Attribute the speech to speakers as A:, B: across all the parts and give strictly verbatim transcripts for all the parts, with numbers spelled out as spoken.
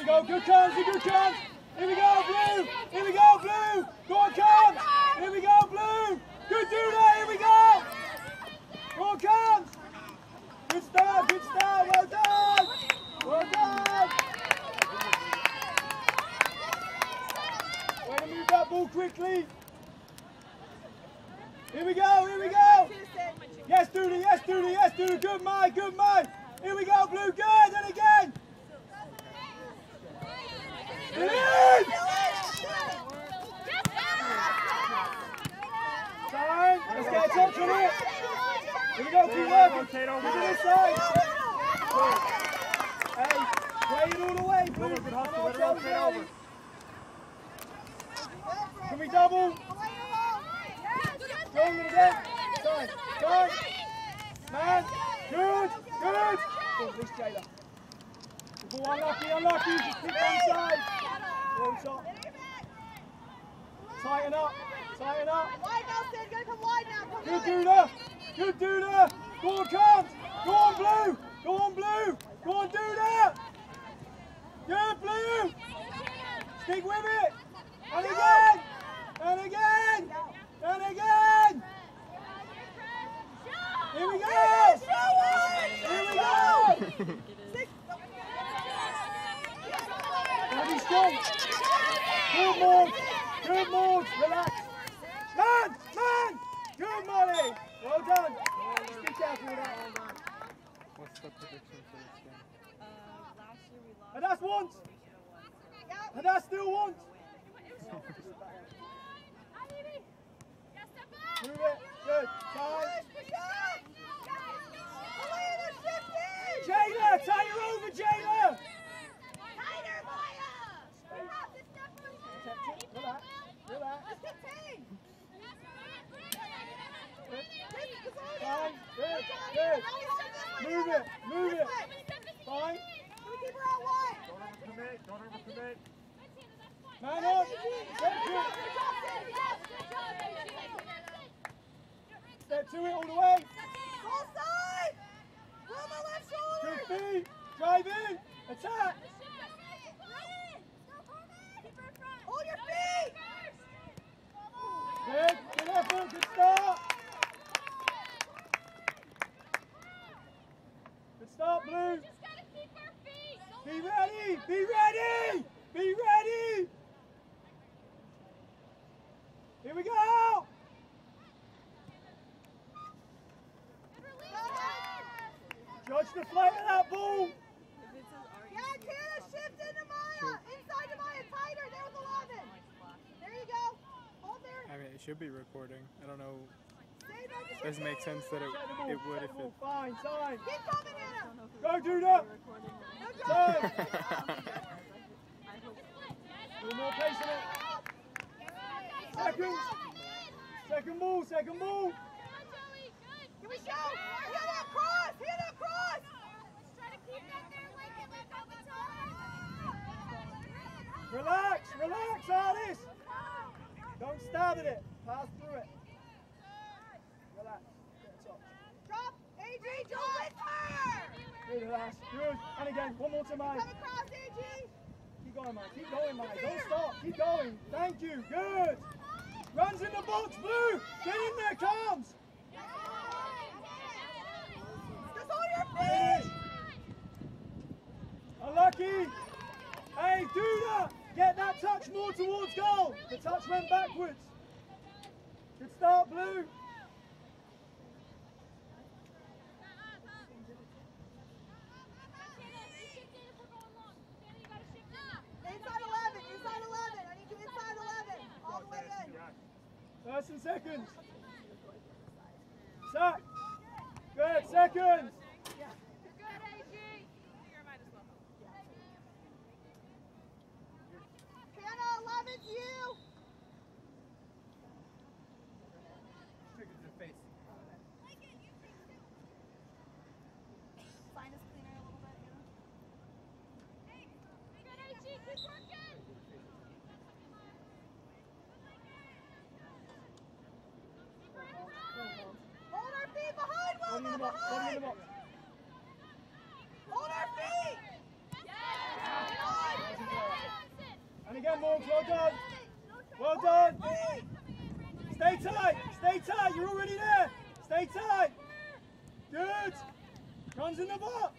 A: go, good comes, good comes. Here we go, blue. Here we go, blue. Go on, comes. Here we go, blue. Good do that, here we go. Go on, comes. Good start, good start, well done. Well done. Way to move that ball quickly. Here we go, here we go. Yes, Doody, yes, Doody, yes, Doody. Good man, good man. Here we go, blue, good, and again. In! Time, let's get a touch on it. Here we go, keep working. Get to this side. Hey, play it all the way, blue. Can we double? Go in again. Time, time. Man, good, good. Go, this Jayla. The ball unlucky, unlucky. Just keep one side. Wrong shot. Tighten up, tighten up.
B: Wide now, Sid. Gotta come wide now. Come
A: Good Duda. Good Duda. Go on, comes. Go on, blue. Go on, blue. Go on, Duda. Good, blue. Stick with it. And again. And again. And again. Here we go. Here we go. Be strong. Good move. Good move. Relax. Man, man. Good Molly. Well done. Just be careful with that.
C: What's the prediction for this game?
D: Uh, last year we lost.
A: And that's once. And that's still once. Move it. Good. Time. Jayla, tie her over, Jayla. Relax, relax. Fine, good, good. Move it, move it. Fine.
B: Keep her out wide.
C: Don't overcommit, don't overcommit.
A: Man on. Step to it all the way.
B: Full side. Roll the left shoulder.
A: Good feet. Drive in. Attack.
B: Hold your feet.
A: Good, good effort, good start. Good start, Blue. Be ready, be ready, be ready. Here we go. Judge the flight of that ball.
B: Yeah, Kayla, shift into Maya. Inside to Maya, tighter. There with eleven. There you go. Hold there.
C: I mean, it should be recording. I don't know.
B: It
C: Doesn't make sense that it, it would if it...
A: Fine, time.
B: Keep coming, Hannah.
A: Go, Duda.
B: No
A: Time.
B: trouble.
A: A little more pace in it. Seconds. Second ball, second ball.
B: Can we show? Hear that cross. Hear that cross.
A: Relax, relax, Alice. Don't stab at it. Pass through it. Relax. Get a touch.
B: Drop. A G, don't with her.
A: Good, relax. Good. And again, one more to Mike.
B: Come across, A G.
A: Keep going, Mike. Keep going, Mike. Don't stop. Keep going. Thank you. Good. Runs in the box, Blue. Get in there, Combs.
B: Just hold your feet.
A: Unlucky. Hey, Duda. Get that touch more towards goal. The touch went backwards. Good start, Blue.
B: Inside eleven. Inside eleven. I need you inside eleven. All the way in.
A: First and seconds. Sack. Good, seconds.
B: Hannah, eleven's you. Sign us cleaner a little bit, Hold our feet behind Wilma, behind! Hold our feet! Yeah!
A: done, Morgs, well done. Well done. Stay tight, stay tight, you're already there. Stay tight. Good. Runs in the box.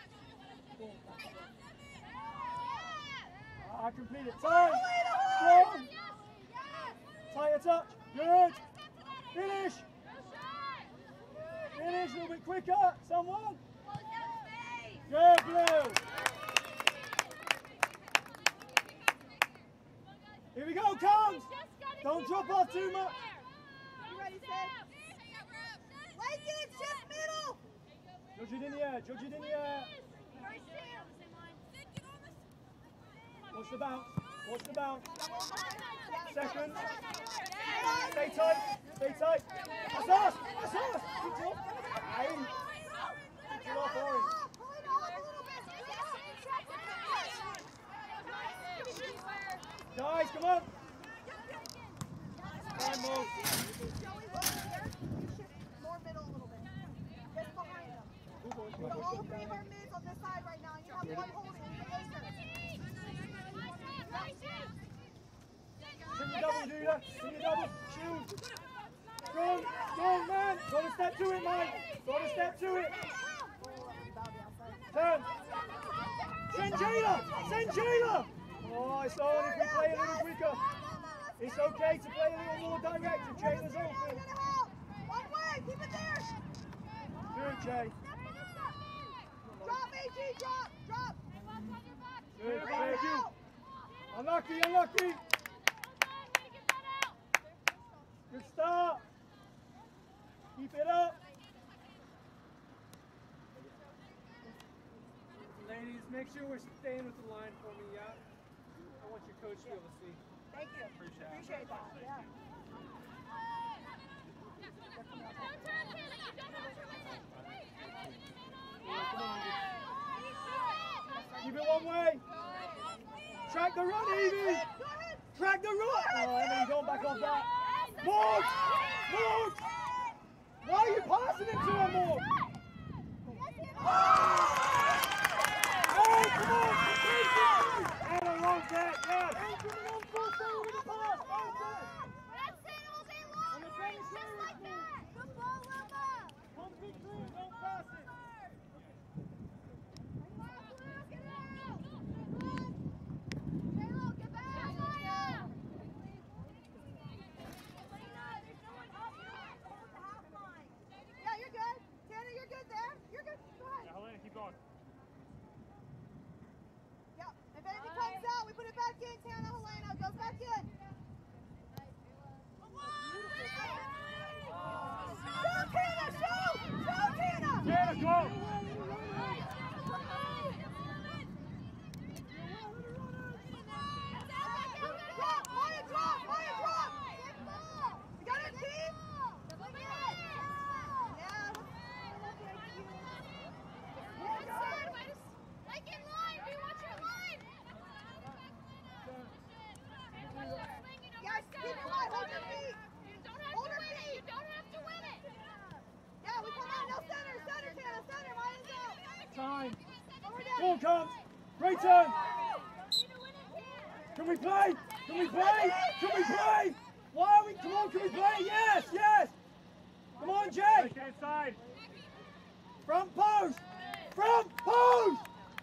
A: I complete it. Tight. Strong. Tighter touch. Good. Finish. Finish a little bit quicker. Someone. Good, Blue. Here we go, comes. Don't drop off too much.
B: You ready, Sid? Like it, shift middle.
A: Judge it in the air, judge it in the air. Watch the bounce, watch the bounce. Second. Stay tight, stay tight. That's us, that's us. Good job. Aim. Good off, Orange. Guys, come on. Time, Mo.
B: More middle a little bit. Just behind them. So all three of our mids on this side right now, and you have one holding. You can ace her.
A: Send your double, do that. Send your double. Shoot. Strong, strong, man. Got to step to it, Mike. Got to step to it. Turn. Send Jayla. Send Jayla. Oh, it's on if we play a little quicker. It's okay to play a little more direct if Jayla's open.
B: One way, keep it there.
A: Good, Jay.
B: Drop, A G, drop, drop.
A: Good, thank you. Unlucky, unlucky. Good start. Keep it up.
E: Ladies, make sure we're staying with the line for me, yeah? I want your coach to be able to see.
B: Thank you. Appreciate, Appreciate that. Yeah.
A: Keep it one way. Track the run, Evie. Track the run. Oh, Emily, going back off that. Morg! Morg! Why are you passing it to her, Morg? Hey, come on! Anna wants that, yes! Hey, coming on full forward with the pass.
B: That's it all day long. Just like that. Good ball, Wilma.
A: Come be clear, don't pass it. Time. Ball comes. Great turn. Can we play? Can we play? Can we play? Why are we? Come on, can we play? Yes, yes. Come on, Jay.
C: Inside.
A: Front post. Front post.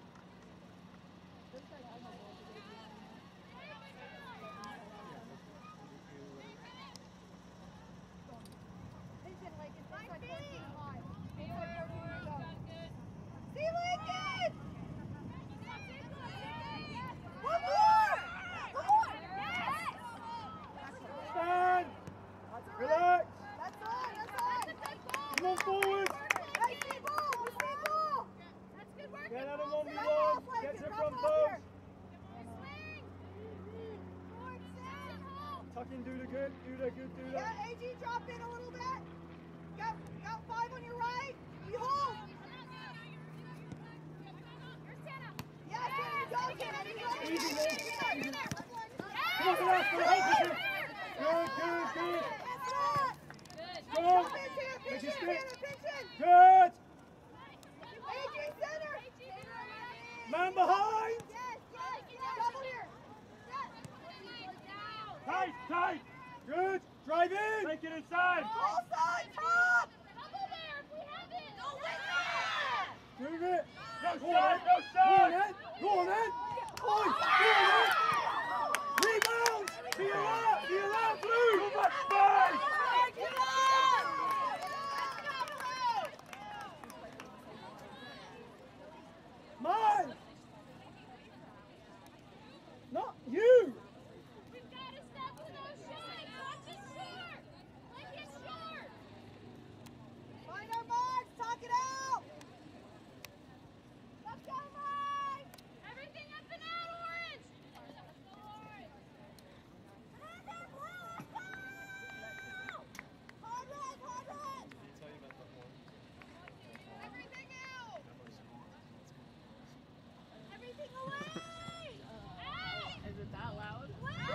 A: Do the good, do the good, do the
B: Yeah, A G, drop in a little bit. Got, got five on your right. You hold. Yeah, Santa, you go, Santa. You go.
A: Easy, man. Easy. Come on, last for the whole position. Good, good, good. Strong. Make it stick. Good.
B: A G, center.
A: Man behind.
B: Yes, yes, yes. Double here. Yes.
A: tight. Good. Drive in. Take it inside.
B: Full side, top.
F: Double there if we have it. Go with
A: Move it.
B: No
A: shot, no shot. Go on, Ed. Go on, Ed. Oh, go on, Ed. Rebound. To your left. To your left, Blue. Too much space. Mine. Not you.
F: We've got to step to those shots. Watch it short. Like it's short.
B: Find our marks. Talk it out.
F: Let's go, Mike. Everything up and out, Orange.
B: Hard red, hard red.
F: Everything out. Everything away. Out.
D: Is it that loud?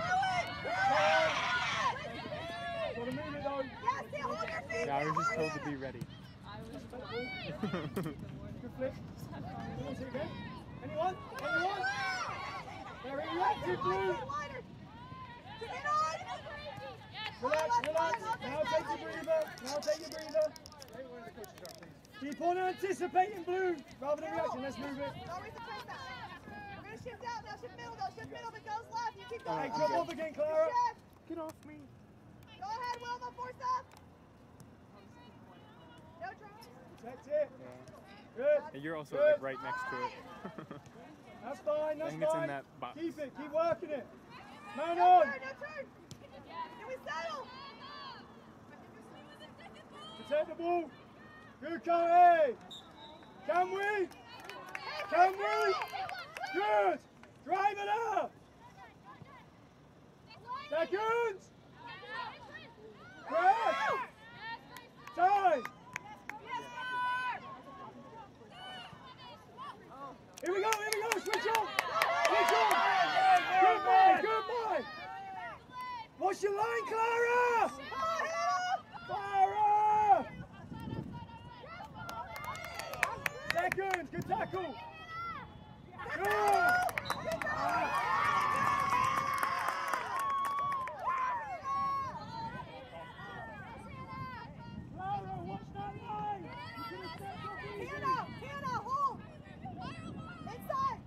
A: Gotta move it though.
B: Yes, stay, hold your feet.
C: Yeah, I was just
B: hard
C: told to
B: in.
C: be ready.
D: I was
A: Good flip. Anyone see again? Anyone? Anyone? Very reactive, Blue.
B: Wider, wider. Keep it on.
A: Relax, relax. Now take your breather. Now take your breather. Keep on anticipating, Blue, rather than reacting. Let's move it.
B: Don't raise the press back. We're going to shift out now. Shift middle, though. Shift middle. If it goes left, you keep going.
A: Hey, drop off again, Clara.
B: Shift.
C: Get off me.
B: Go ahead, Wilma. Force up. No drop.
A: Protect it.
C: Yeah.
A: Good.
C: And you're also
A: Good.
C: like right next to it.
A: That's fine, that's
C: I think it's
A: fine.
C: in that box.
A: Keep it, keep working it. Man
B: No
A: on.
B: turn, no turn. Can we settle?
A: Protect the ball. Good, Carly. Can we? Can we? Good. Drive it up. Seconds. Press. Time. Here we go, here we go, switch on! Switch on! Good boy, good boy! What's your line, Clara? Clara! Seconds, good tackle! Good! Clara, watch that line! You can accept your easy.
B: Hannah, Hannah, hold. Inside.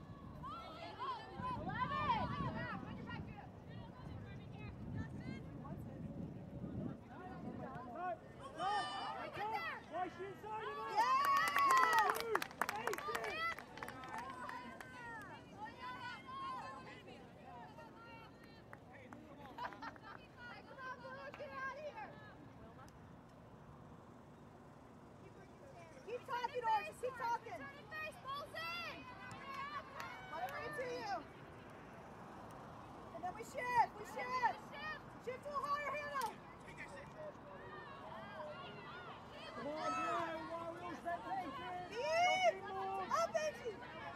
B: Keep talking, Orange. Keep talking. Let it bring it to you. And then we shift. We shift. Shift a little higher, Hannah.
A: Come on, Blue, while we all set position.
B: Deep. Up, Benji.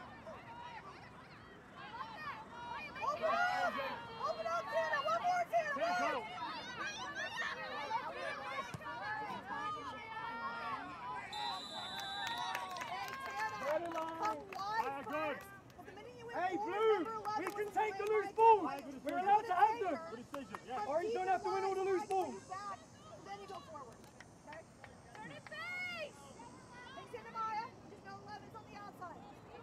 B: Open up. Open up, Tana. One more, Tana. One.
A: Red line.
B: Come wide
A: Ah, good.
B: first. But the minute you win
A: Hey,
B: four,
A: Blue,
B: number eleven
A: we can
B: was
A: take the
B: way
A: loose
B: right
A: balls.
B: there.
A: We're allowed to have them.
B: From
A: Orange
B: deep
A: don't have to win all the
B: line,
A: loose
B: right,
A: balls.
B: you back, and then you go forward. Okay?
F: Turn it face!
B: Thanks, Hannah Maya. Just know eleven's on the outside.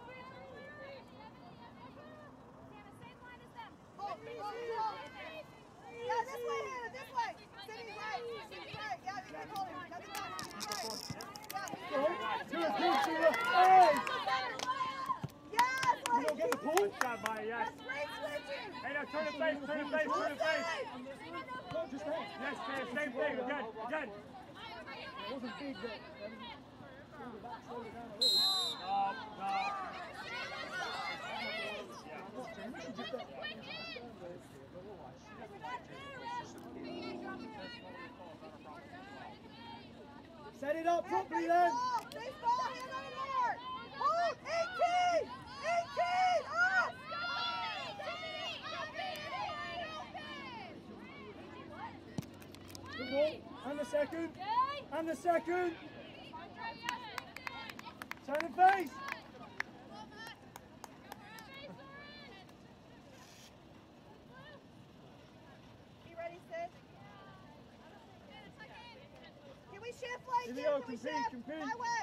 F: Hannah, same line as them.
B: Hold, hold, hold. Yeah, this way, Hannah, this way. Cindy's right. Cindy's right. Yeah, we keep holding. That's fine. Cindy's right. Yeah,
A: Go.
B: we keep
A: Good, good, Sheila. Hey!
B: Yes,
A: You don't get the
B: Lacey.
A: pull?
C: Shot by yes.
B: That's great switching.
C: Hey, now turn it face, turn it face,
B: Full
C: turn it face.
B: side.
A: No, just that.
C: Yes, same, same thing. Again, again.
A: It wasn't big, but um, through the back, slow it down a little.
C: Stop, stop.
A: Set it up properly
B: Face
A: then.
B: ball, face ball, hand on the board. Hold, eighteen, eighteen, up.
A: Good ball. And the second. And the second. Turn and face. Here we go, compete, compete.
B: My way.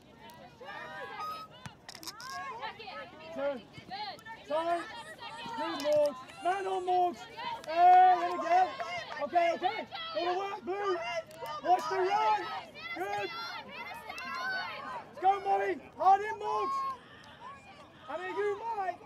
A: Turn. Time. Good, Morgs. Man on Morgs. Hey, and again. Okay, okay. Go to work, Blue. Watch the run. Good. Let's go, Molly. Hard in, Morgs. And then you, Mike.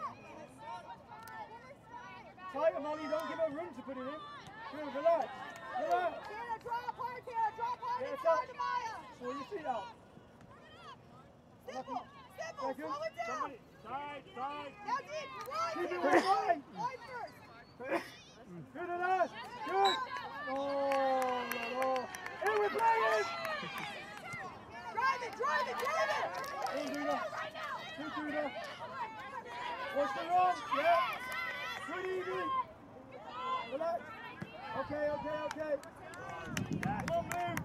A: Tighter, Molly. Don't give her room to put it in. Good, relax. Relax.
B: Tina, drop hard, Tina. Drop hard
A: Yeah,
B: inside
A: touch.
B: to Maya.
A: Pull your feet out.
B: Simple. Simple.
A: Second.
B: Slow it down.
C: Somebody, side, side.
B: Now deep. Line,
A: Keep it
B: Tina.
A: right line.
B: Line first.
A: Good at us. Good. Oh, no. Here we're playing.
B: Drive it, drive it, drive it.
A: Don't do that. Don't do that. Watch the run. Yeah. Good easy. Relax. Okay, okay, okay. Come on, Blue.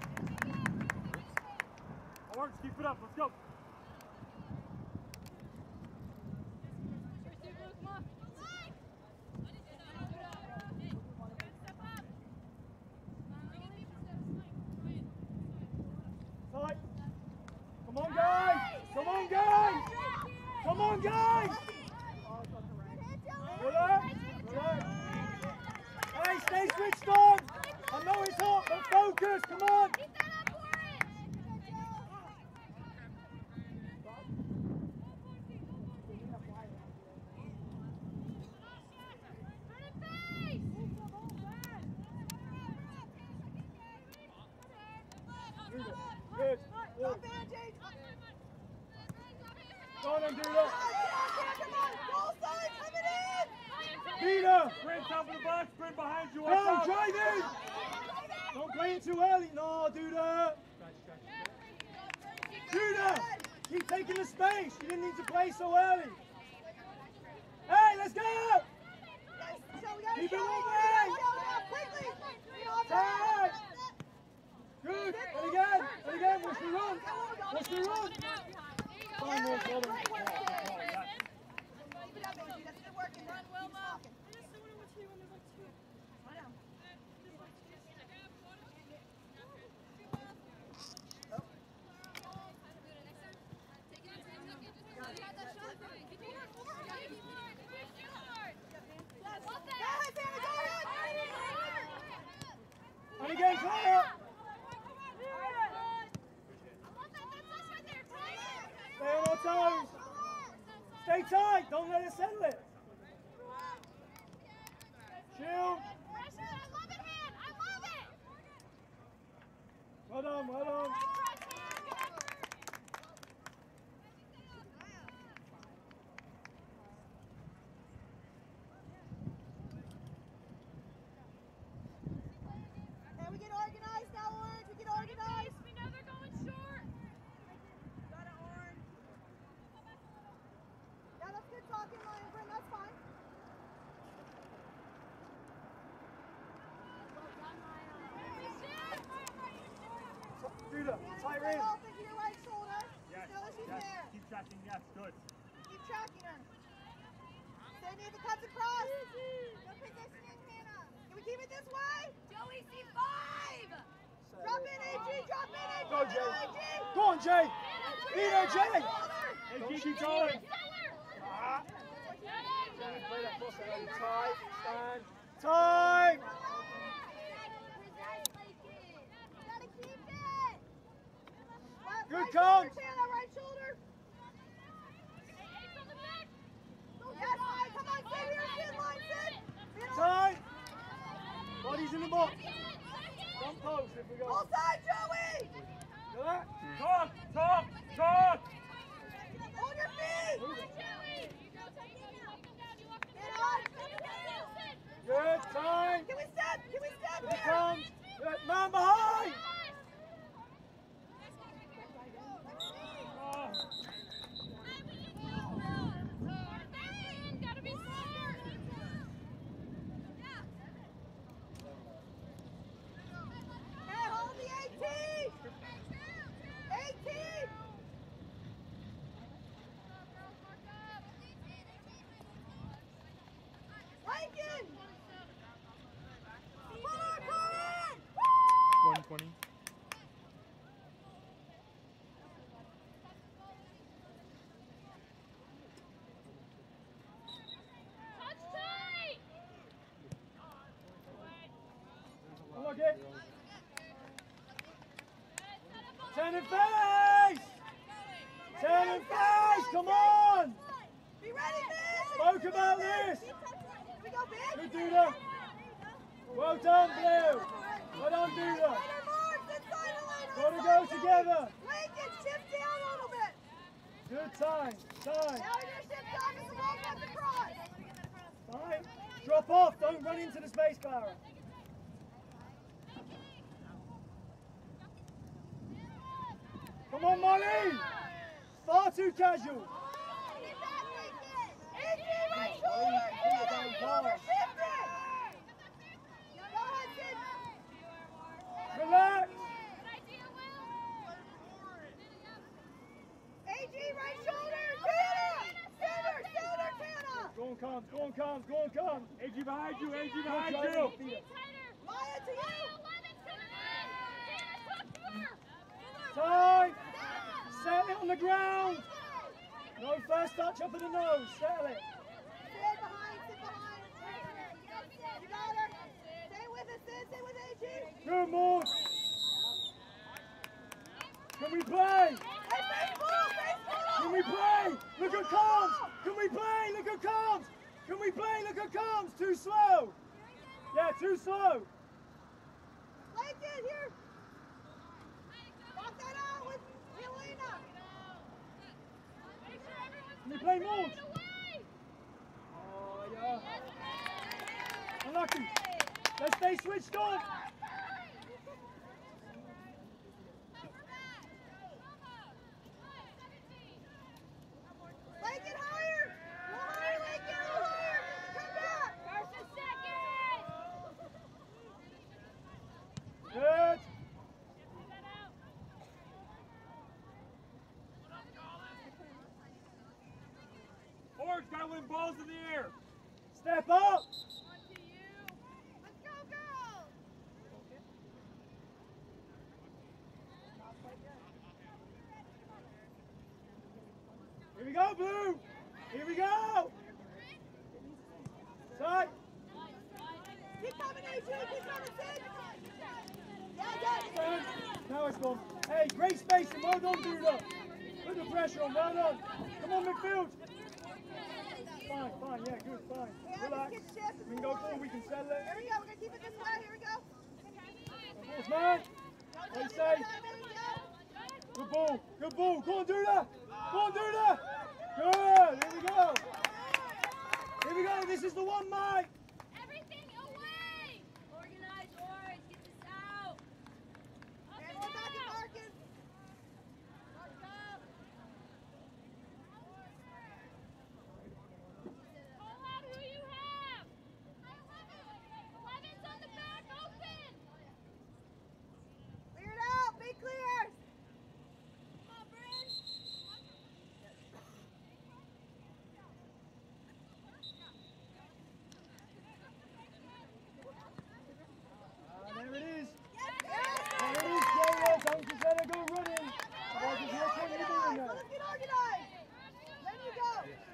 C: Orange, keep it up. Let's go.
A: Tight. Come on, guys. Come on, guys. Come on, guys. Relax. Relax. Hey, stay switched on. I know it's hot, but focus. Come on. Good. Good.
B: Drop in, Jade.
A: Go on and do that.
B: Come on, goal side, coming in.
A: Beat her.
C: Sprint top of the box. Sprint behind you.
A: Go,
C: Watch out.
A: drive in. Don't play it too early. No, do that. Do that. Keep taking the space. You didn't need to play so early. Hey, let's go. Keep it moving.
B: Quickly.
A: Time. Good. And again. And again. Watch the run. Watch the run. Five more, follow. And again, Claire. Stay on our toes. Stay tight. Don't let it settle it. Chill. Well done, well done.
B: Hey, we get organized now, Orange. We get organized.
F: We know they're going short.
B: Got it, Orange. Yeah, that's good talking, Lion Bryn. That's fine.
A: Do that. Tight
B: Stay
A: in.
B: off into your right shoulder.
C: Yes,
B: Still as she's
C: yes.
B: there.
C: Keep tracking. Yes, good.
B: Keep tracking her. Stay near the cuts across. Good positioning, Hannah. Can we keep it this way?
F: Joey, C five.
B: Drop in, A G. Drop in, A G.
A: Go, Jay.
B: A G.
A: Go on, Jay. Beat her, Jay.
C: Hey,
A: Don't
C: keep
A: keep
C: it going.
A: Ah. Play that cross early. Tight. Stand. Time.
B: Gotta keep it. Right-
A: Good
B: right
A: count.
B: shoulder, Hannah, right shoulder. Yes, Mike. Come on, sit here. Sit, line, sit. Sit on.
A: Tight. Bodies in the box. Front post if we go.
B: All side, Joey.
A: Go that.
C: Talk, talk, talk.
B: Hold your feet. Get on.
A: Good. Time.
B: Can we step? Can we step
A: If it
B: here?
A: comes. Good. Man behind.
C: Oh.
F: Gotta be smart.
B: Hey, hold the eighteen. eighteen.
A: target. Turn and face! Turn and face! Come on!
B: Be ready, Mitch!
A: Spoke about this!
B: Here we go, Mitch!
A: Good, Duda. Well done, Blue. Well done, Duda. Gotta go together.
B: Lincoln, shift down a little bit.
A: Good time. Time.
B: Now you're gonna shift down because the ball's about to cross.
A: Fine. Drop off. Don't run into the space, Clara. Come on, Molly. Far too casual.
B: Adrian, right shoulder! Right shoulder, shift it! Go ahead, Sid.
A: Relax.
B: A G, right shoulder! Tana! Center! Center, Tana!
A: Go on, comes. Go on, comes. Go on, comes.
C: A G behind you, A G
A: Good
C: behind
A: try,
C: you.
A: Sophia.
B: Maya, to you!
A: Time. Settle it on the ground. No first touch up at the nose. Settle it.
B: Sit behind, sit behind. You got her. Stay with us, Sid. Stay with A G.
A: Good, Maud. Can we play?
B: Hey, baseball! Baseball!
A: Can we play? Look at Combs! Can we play? Look at Combs! Can we play? Look at Combs! Too slow! Yeah, too slow!
B: Lincoln, here! Walk that out with Helena!
A: Can we play more? Oh, yeah. Unlucky. Let's stay switched on.
B: Lincoln, higher! Go higher, Lincoln! Go higher! Come back!
F: First and second.
A: Good.
C: Orange, gotta win balls in the air.
A: Step up.
B: Let's go, girls!
A: Here we go, Blue. Here we go. Side.
B: Keep coming, A G! Keep coming, Sid! Yeah, yeah!
A: Stand. Now it's gone. Hey, great spacing. Well done, Duda. Put the pressure on. Well done. Come on, midfield. Fine, fine. Yeah, good. Fine. Relax. We can go forward. We can settle
B: Here
A: it.
B: we go, we're gonna keep it this way, here we go!
A: Of course, man. What you say? Good ball. Good ball. Go on, Duda. Go on, Duda. Good. Here we go. Here we go. This is the one, Mike.
F: Everything away. Organize, orange. Get this out. Up
B: And
F: and
B: we're back at
F: out.
B: Marcus!
F: Mark up. Call out who you have. eleven's on the back, open.
B: Clear it out, be clear!
F: Come on, Bryn.
A: Ah, there it is.
B: Yes!
A: There it is, Jayla. Don't just let her go running. Otherwise, there's no point in you doing
B: Organized,
A: that.
B: let's get organized! Then you go!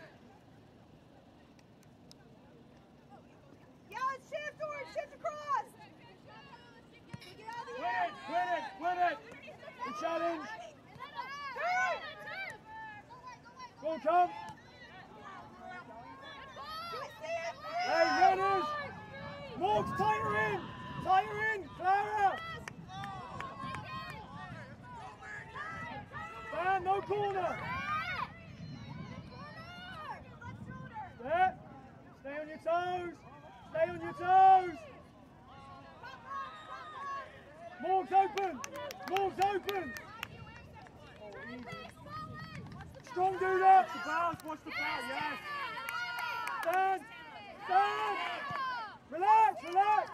B: Yeah, let's shift, Orange, shift across! Get out of the
C: Win
B: air!
C: it, win it, win it.
A: Good challenge.
B: Turn!
A: Go on, come.
B: Do we see it?
A: Hey, runners. Morgs, tie her in. Tie her in. Clara. Stand, no corner. There. Stay on your toes. Stay on your toes. Morgs open. Morgs open. Oh, easy. Strong, do that.
C: The bounce, what's the foul? Yes.
A: Stand. Stand. Relax, relax.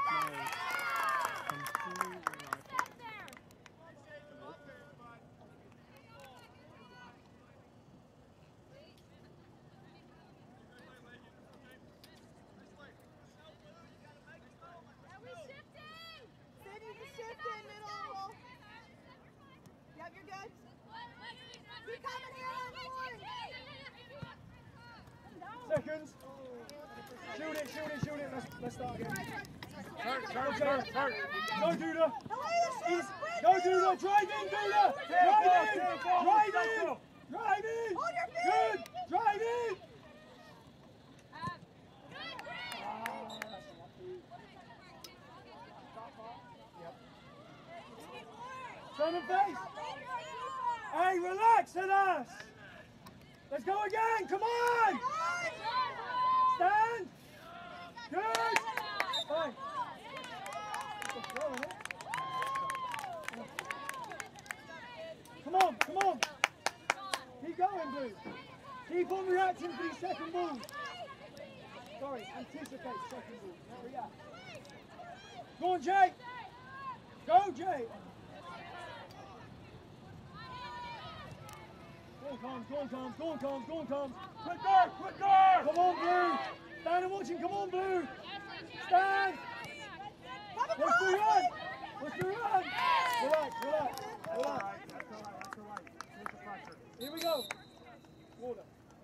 B: Cindy, the shift in middle. Yep, you're good. Keep coming here on the orange.
A: Seconds. Shoot it, shoot it, shoot it. Let's, let's start again.
B: Try, try.
C: Hurt, hurt, hurt, hurt.
A: Go, Duda.
B: Away the
A: He's,
B: shift.
A: go, Duda. Drive in, Duda. Drive in. Drive in. Drive in.
B: Hold your feet.
A: Good. Drive in. Turn and face. Hey, relax at us. Let's go again. Come on. Stand. Good. Fine. Come on, come on. Keep going, Blue. Keep on reacting to these second balls. Sorry, anticipate second ball, not react. Go on, Jay. Go, Jay. Go on, Combs, go on, Combs, go on, Combs, go on, Combs.
C: Quick guard, quick guard.
A: Come on, Blue. Stand and watch him. Come on, Blue. Stand. What's the run? What's the run? Relax, relax,
C: All
A: relax.
C: right, that's all right, that's all right. Take the pressure.
A: Here we go. Water.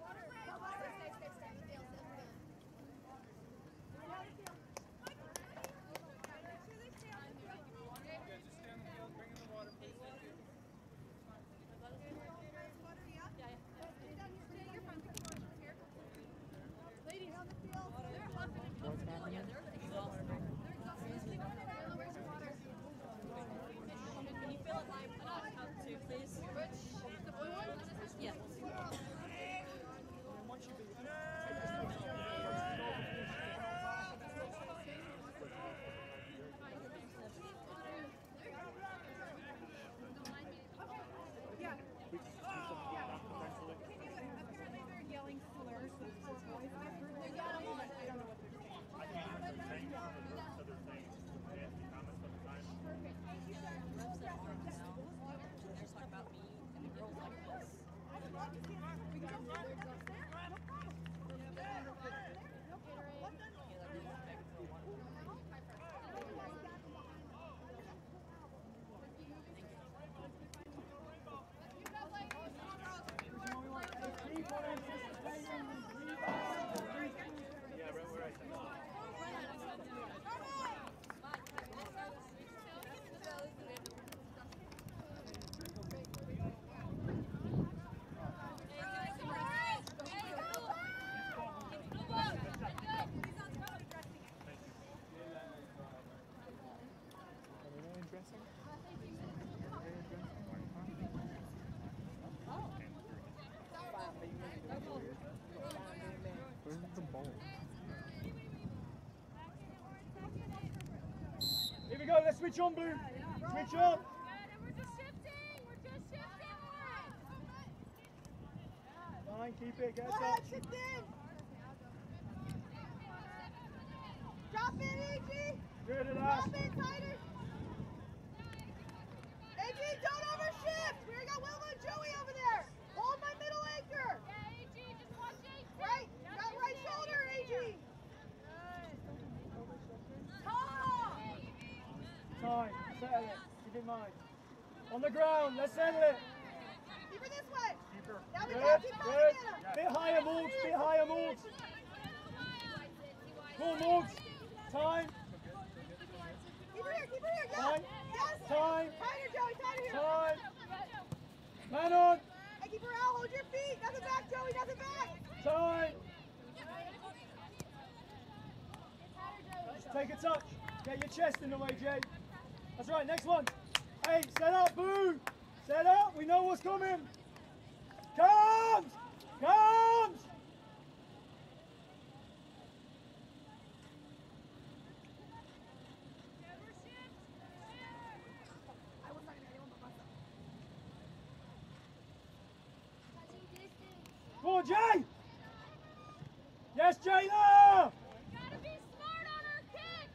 A: Here we go, let's switch on, Blue. Switch on.
F: We're just shifting. We're just shifting.
A: Fine, keep it, get
B: Go
A: us
B: ahead,
A: up.
B: shift in. Drop in, A G.
A: Good at us.
B: Drop in, tighter. A G, don't overshift. We got Wilma and Joey over there. Hold my middle anchor.
F: Yeah, A G, just watch eight.
B: Right, got right shoulder, A G.
A: Time, settle it, keep in mind. On the ground, let's settle it.
B: Keep her this way.
C: Keep her.
B: Now we
A: Good,
B: go, keep
A: good.
B: fighting in her.
A: Bit higher, Morgs, bit higher, Morgs. Come on, Morgs. Time,
B: Keep her here, keep her here. Yes.
A: Time.
B: Yes.
A: Time.
B: Tighter, Joey, tighter here.
A: time. Man on,
B: Hey, keep her out, hold your feet. Nothing back, Joey, nothing back.
A: time. Take a touch. Get your chest in the way, Jay. That's right, next one. Hey, set up, Blue. Set up, we know what's coming. Comes! Comes! Come on, Jay! Yes, Jayla!
F: Gotta be smart on our kicks.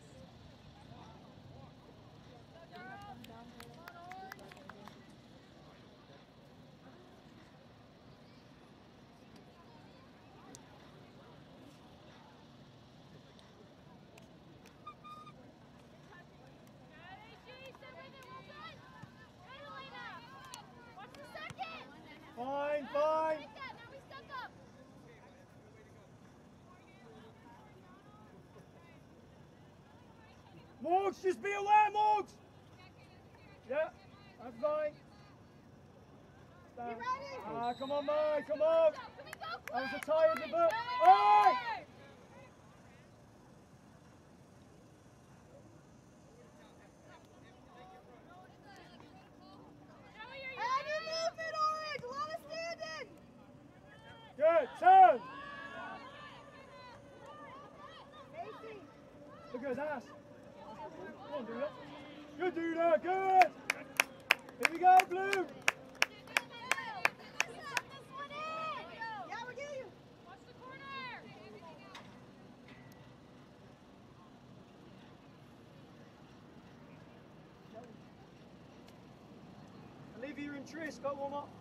A: Fine, fine.
F: Now we stuck up.
A: Morgs, just be aware, Morgs! Yeah, that's fine. Stand. Ah, come on, Mike, come on! That was a tie in the book. Oi!
B: Heavy movement, Orange! A lot of standing!
A: Good, turn!
B: Casey!
A: Look at his ass. Come on, Duda. Good, Duda, good! Here we go, Blue!
B: Yeah, we get you!
F: Watch the corner!
A: Olivia and Trish, go warm up.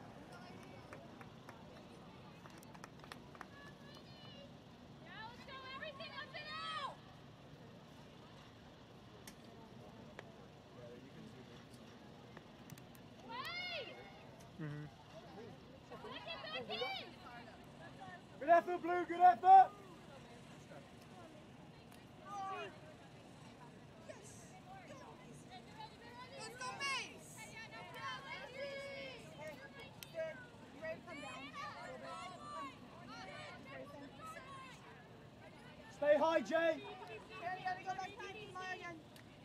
F: Yeah, let's go, everything up and out! Wait!
E: Mm-hmm.
F: Back in, back in!
A: Good effort, Blue, good effort!
B: Let's go, Mace! Hey, Sid, you ready to come down?
A: Stay high, Jay.
B: Here we go, we go back deep to mine again.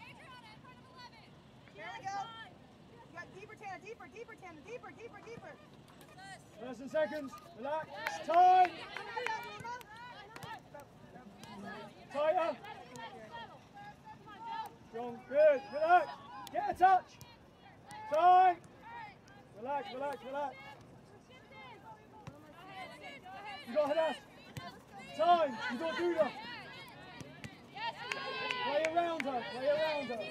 B: Here we go. You got deeper, Tana, deeper, deeper, Tana, deeper, deeper, deeper.
A: First and seconds, relax. Time! Tighter. Strong, good, relax. Get a touch. Time. Relax, relax, relax. You got Hadass. Time, you got Duda. Play around her, play around her.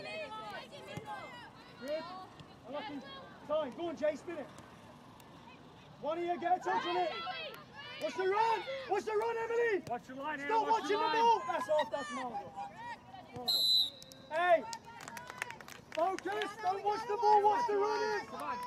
A: Good. Unlucky. Time, go on Jay, spin it. One of you, get a touch on it. Watch the run! Watch the run, Emily!
C: Watch your line,
A: Stop
C: Hannah, watch
A: watching
C: your
A: the
C: line.
A: ball! That's off, that's Margaret. Margaret. Hey! Focus! Don't watch the ball, watch the runners!
C: Come on.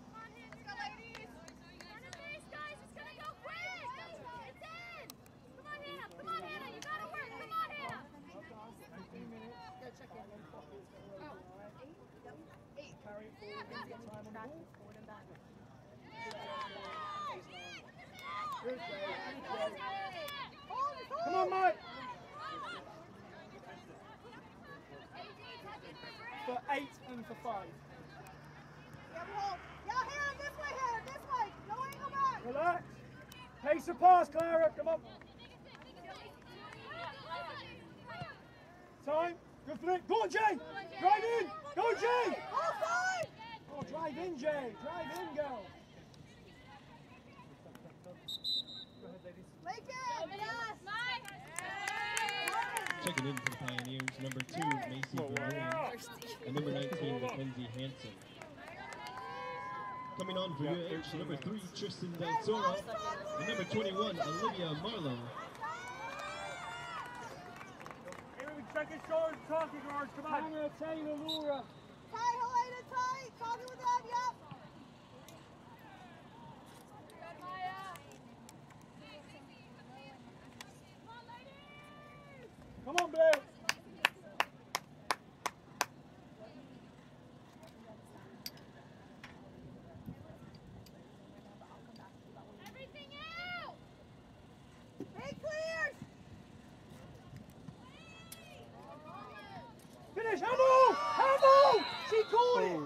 A: Carry it forward, get time on the ball. Good, Jay. Good, Jay. Come on, Mike! For eight and for five.
B: Yeah, we hold. Yeah, Hannah, this way, Hannah, this way. No angle back.
A: Relax. Pace the pass, Clara. Come on. Time. Good flick. Go on, Jay. Drive in. Go, Jay.
B: All side.
A: Oh, drive in, Jay. Drive in, girl.
B: Lincoln. Yes.
G: Checking in for the Pioneers, number two, Macy Vermillion, and number nineteen, Mackenzie Hansen. Coming on for U H, number three, Tristan Del Toro, and number twenty-one, Olivia Marlowe.
C: Second shoulders, talking guards, come on.
A: Hannah, Taylor, Laura.
B: Tight, Helena, tight. Talking with them, yep.
A: Come on, Blue.
F: Everything out!
B: Big clears.
A: Finish. Hamel. Hamel. She caught it.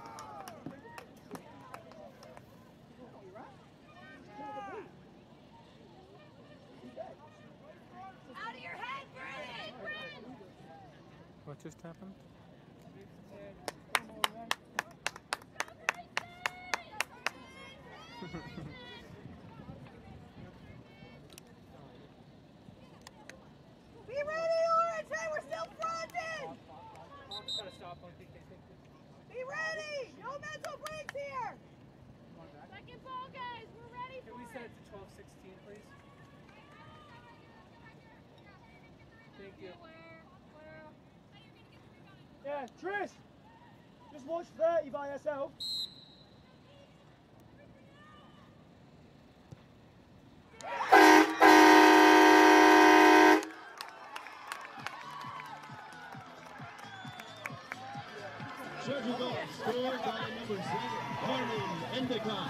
F: Out of your head, Brandon!
E: What just happened?
B: Be ready, Orange. Hey, we're still fronted.
E: Gotta stop on P K.
B: Be ready. No mental breaks here.
F: Second ball, guys. We're ready
E: Can
F: for
E: we set
F: it.
E: it to twelve sixteen, please? Thank you.
A: Yeah, Trish. Just watch thirty by yourself.
G: Charger goal scored by number seven, Carmen Endicott.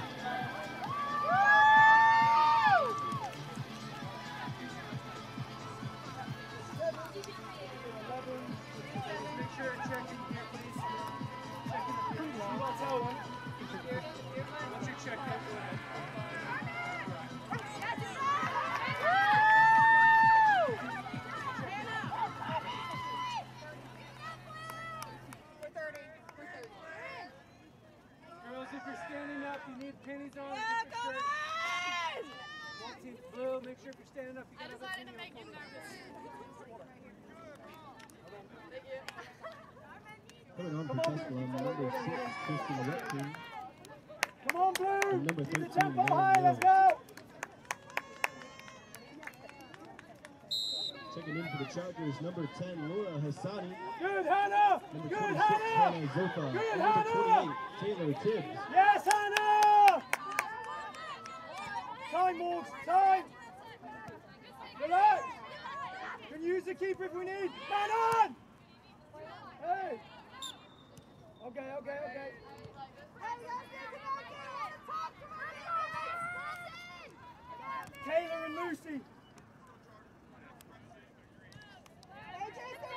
E: Make sure and check in here, please. Check in the food line. What's that one? What's your check in? Girls, if you're standing up, you need pennies on.
B: Yeah,
E: Get
B: come
E: your shirt.
B: on!
E: One team blue. Make sure if you're standing up, you
F: I
E: got
F: decided to make him nervous.
G: Coming on for Tusculum, number six, Kristen Retke.
A: Come on, Blue!
G: And number
A: Keep the
G: thirteen,
A: tempo
G: Lauren
A: high, let's
G: Lowe.
A: go!
G: Checking in for the Chargers, number ten, Laura Hassani.
A: Good, Hannah!
G: Number
A: Good,
G: twenty-six,
A: Hannah!
G: Hannah Zofa.
A: Good,
G: And number
A: Hannah!
G: twenty-eight, Taylor Tibbs.
A: Yes, Hannah! Time, Morgs, time! Relax! Can use the keeper if we need. Man on! Hey! Okay, okay, okay.
B: Hey, Justin, come on, get on the top, come on,
A: Taylor and Lucy.
B: Hey, Jason!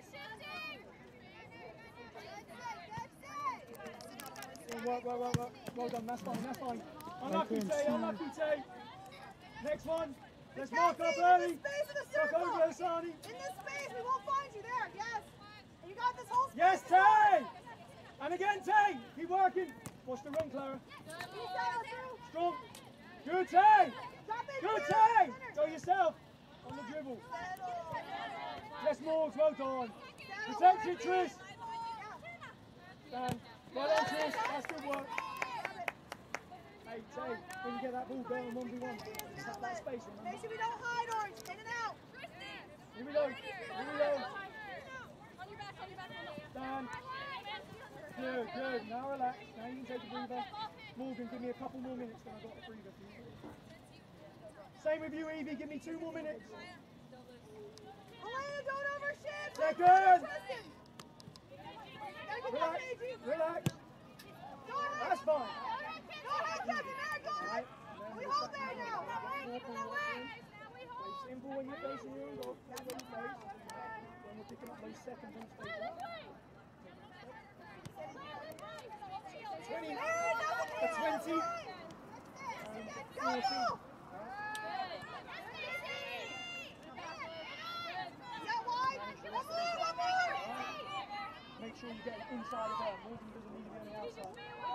A: Well, well, well, well, well, well done, that's fine, that's fine. Unlucky Tay, unlucky Tay. Next one. Let's mark up early.
B: In the space of the
A: Tuck
B: circle.
A: over there, Sani.
B: In this space, we won't find you there. Yes. And you got this whole space.
A: Yes,
B: as well.
A: Tay! And again, Tay. Keep working. Watch the run, Clara.
B: You settle through.
A: Strong. Good, Tay.
B: Drop in
A: Good,
B: center,
A: Tay.
B: center.
A: Go yourself. On the dribble.
B: Settle.
A: Jess Morgs, well done.
B: Settle.
A: Protect it, Tris.
B: Yeah.
A: Stand. Well done, Tris. That's good work. Hey, Tay, when you get that ball going one v one, just have that space, remember?
B: Make sure we don't hide, Orange. In and out.
A: Here we go. Here we go.
F: On your back, on your back, on your back.
A: Stand. Good, good. Now relax. Now you can take a breather. Morgan, give me a couple more minutes, then I've got a breather for you. Same with you, Evie. Give me two more minutes.
B: Elena, don't overshit.
A: Second.
B: Tristan. Gotta get
A: Relax.
B: that Paige.
A: Relax.
B: Go ahead.
A: That's fine.
B: Go ahead, Justin. There, go ahead. We hold there now.
A: Walk on that way. Play simple when you're facing your own goal. Play when you face. Then we're picking up those seconds on space. twenty. A twenty.
B: Go, go. Is that wide? One more, one more.
A: Make sure you get inside of her. Morgan doesn't need to be on the outside.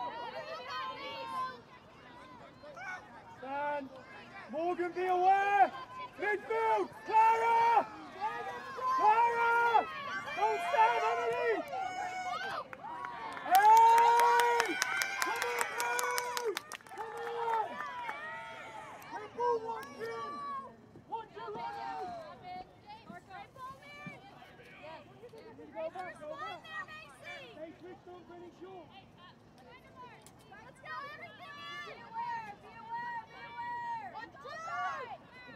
A: Stand. Morgan, be aware. Midfield. Clara. Clara. Don't stand, Emily. Hey! Come on, Blue. Come on. Red Bull wants you. Want you, Ronald. Go back, go back. Stay switched on, pretty sure.
F: Let's go, everything! Be aware, be aware, be aware! One, two!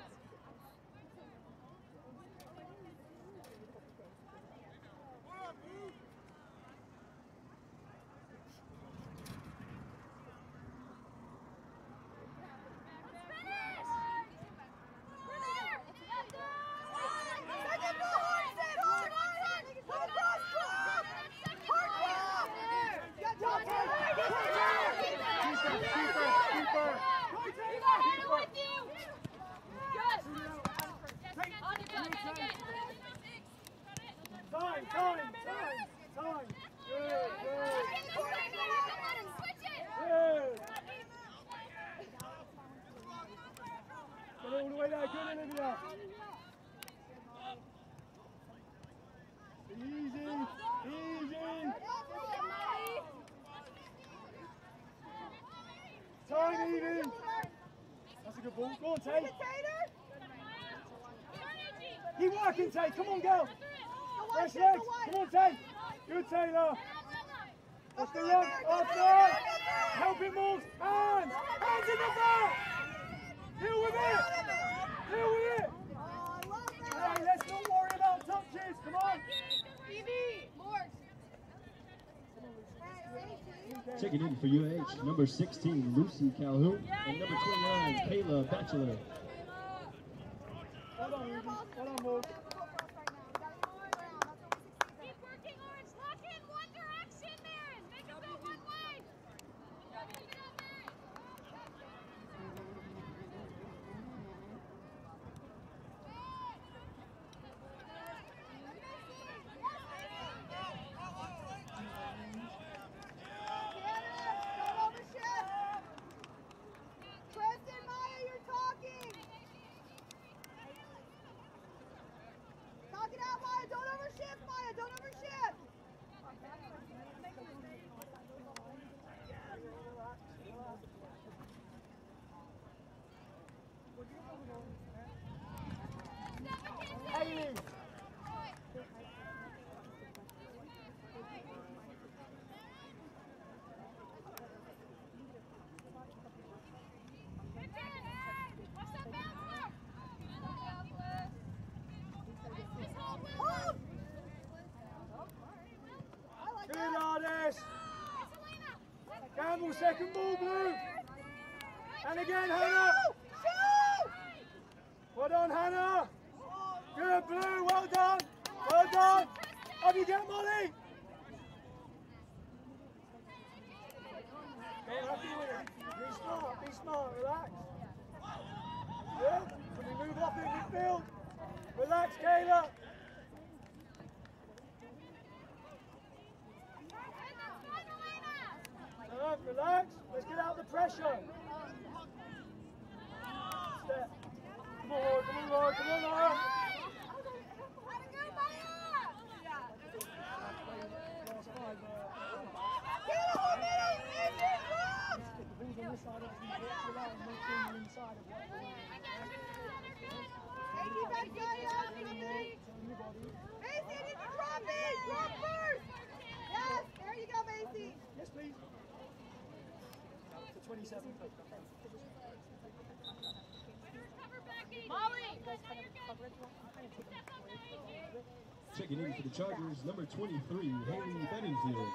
B: Second ball, hard set, hard, hard, hard. Come across, drop. Hard ball. Get drop, get
A: Keeper, keeper, keeper.
F: With you! Good! On your back, again, again!
A: Time, time, time, time. Good, good,
F: Switch it!
A: good. Get all the way there, good, Olivia. Easy, easy. Time, Evie. That's a good ball. Go on, Tay. Keep working, Tay. Come on, girl. Fresh legs. Come on, Tay. Good, Taylor. Watch the run. After. Help it, Morgs. Hands. Hands in the back. Deal with it. Deal with it. Hey, let's not worry about touches. Come on.
F: Evie! Morgs!
G: Checking in for U H, number sixteen, Lucy Calhoun, and number twenty-nine, Kayla Batchelor.
A: Hold on, Ruby. Hold on, Mo.
F: Keep working, Orange. Lock in one direction, Marin. Make them go one way. Keep it up, Marin.
A: Good, Ardis. Campbell, second ball, Blue. And again, Hannah. Well done, Hannah. Good, Blue. Well done. Well done. Up you get, Molly. Get happy with it. Be smart. Be smart. Relax. Good. Can we move off in midfield? Relax, Kayla. Right, relax. Let's get out the pressure. Step. Come on, Laura. Come on, Laura. Come on, Laura.
B: Yes, there you go, Macy.
A: Yes, please. To twenty-seven.
F: Molly!
G: Checking in for the Chargers, number twenty-three, Haley Benningfield.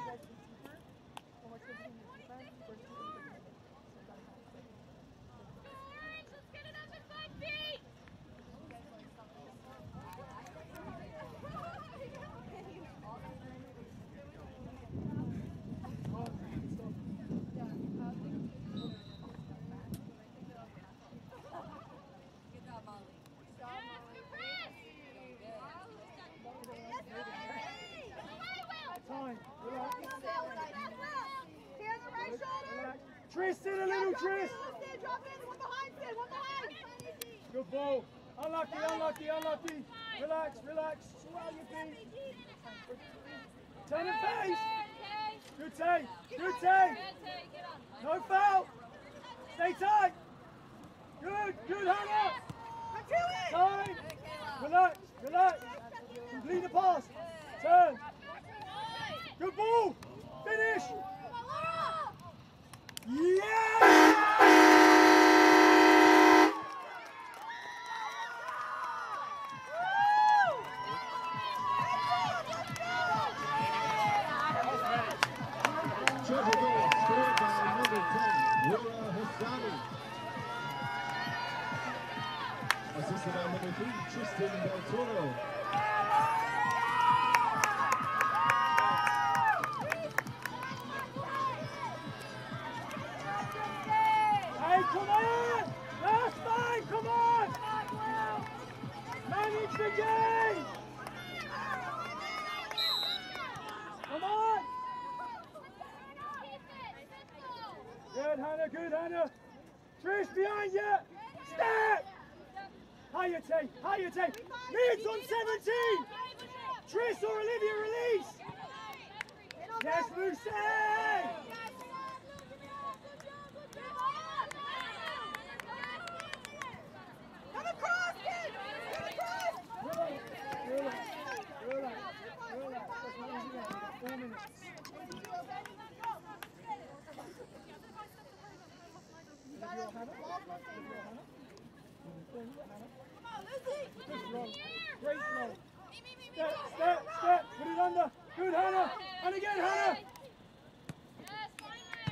A: Tristan, a little Tris.
B: Drop in, one behind, Sid, one behind.
A: Good ball. Unlucky, unlucky, unlucky. Relax, relax. Swell your feet. Turn and face. Good take. Good take. No foul. Stay tight. Good, good, Hannah. Time. Relax, relax. Complete the pass. Turn. Good ball. Finish. Yeah!
G: Treasure goal scored by number ten, Laura Hassani. Assisted by number three, Tristan Del Toro.
A: Hey, come on! Last five, come on! Manage the game! Come on! Good, Hannah, good, Hannah. Trish, behind you! Step! Higher take, higher take. Mids on seventeen! Trish or Olivia, release! Yes, Lucy!
B: Come across, kid! Come across!
A: Relax, relax, relax, relax. That's not easy now. We've got four minutes. Great throw. Step, step, step. Put it under. Good, Hannah. And again, Hannah.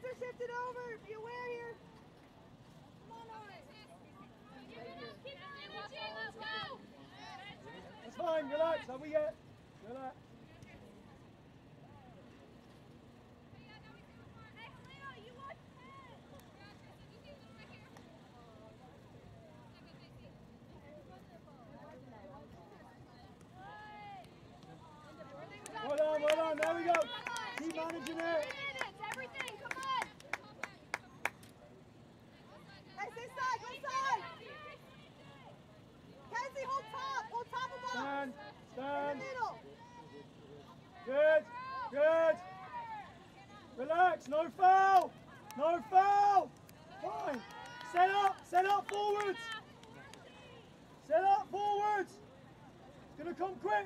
B: are shifted over. Be aware here.
A: That's fine, relax, how we get? Relax. Well done, well done, there we go. Keep managing it.
F: Everything, come on.
B: Hey, this side, this side. Kenzie, hold top. Hold top of box.
A: Stand,
B: In
A: stand.
B: the middle.
A: Good, good. Relax, no foul. No foul. Fine. Set up, set up forwards. Set up forwards. It's going to come quick.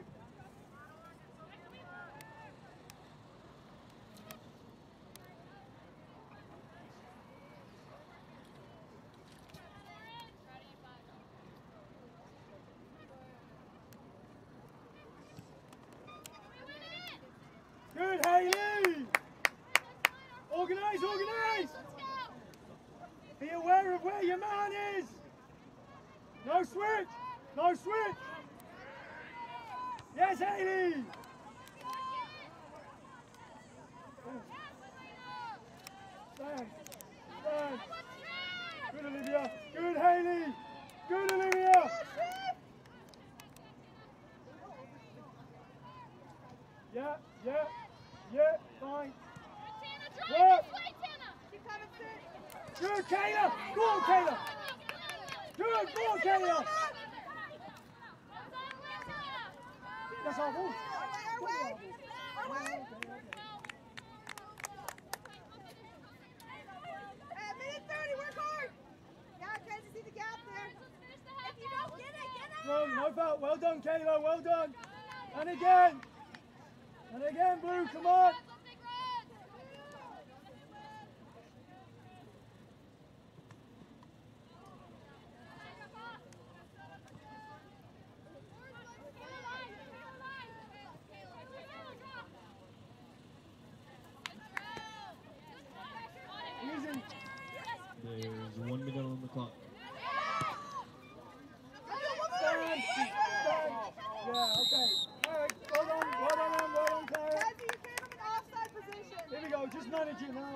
A: Good, Hayley! Organise, organise! Be aware of where your man is! No switch! No switch! Yes, Hayley! Stand! Stand! Good, Olivia! Good, Hayley! Good, Olivia! Yeah, yeah, yeah, fine. Work.
B: Keep coming, sit.
A: Good, Kayla. Go on, Kayla. Good, go on, Kayla. That's our ball.
B: Our way, our way. Our way. Hey, a minute thirty, work hard. Yeah, Kenzie, see the gap there.
F: If you don't get it, get it.
A: Wrong, no foul. Well done, Kayla, well done. And again. And again, Blue, come on. Easy.
G: There's one minute on the clock.
A: Stand. Stand. Yeah, okay. All right, well done, well done, Em, well done, Clara.
B: Kenzie, you came from an offside position.
A: Here we go, just manage it now.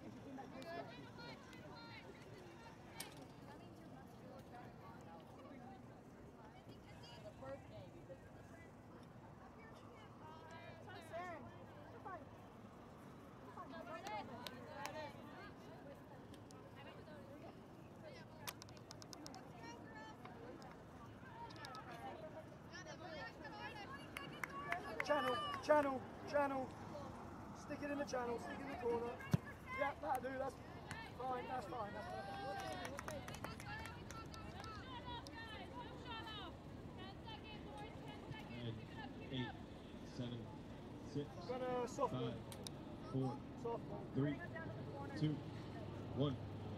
A: Channel, channel, channel. Stick it in the channel, stick it in the corner. Yeah, that'll do, that's fine, that's fine, that's fine.
G: Nine, eight, seven, six,
A: Gonna soft ball.
G: five, four,
A: Soft ball.
G: three, two, one.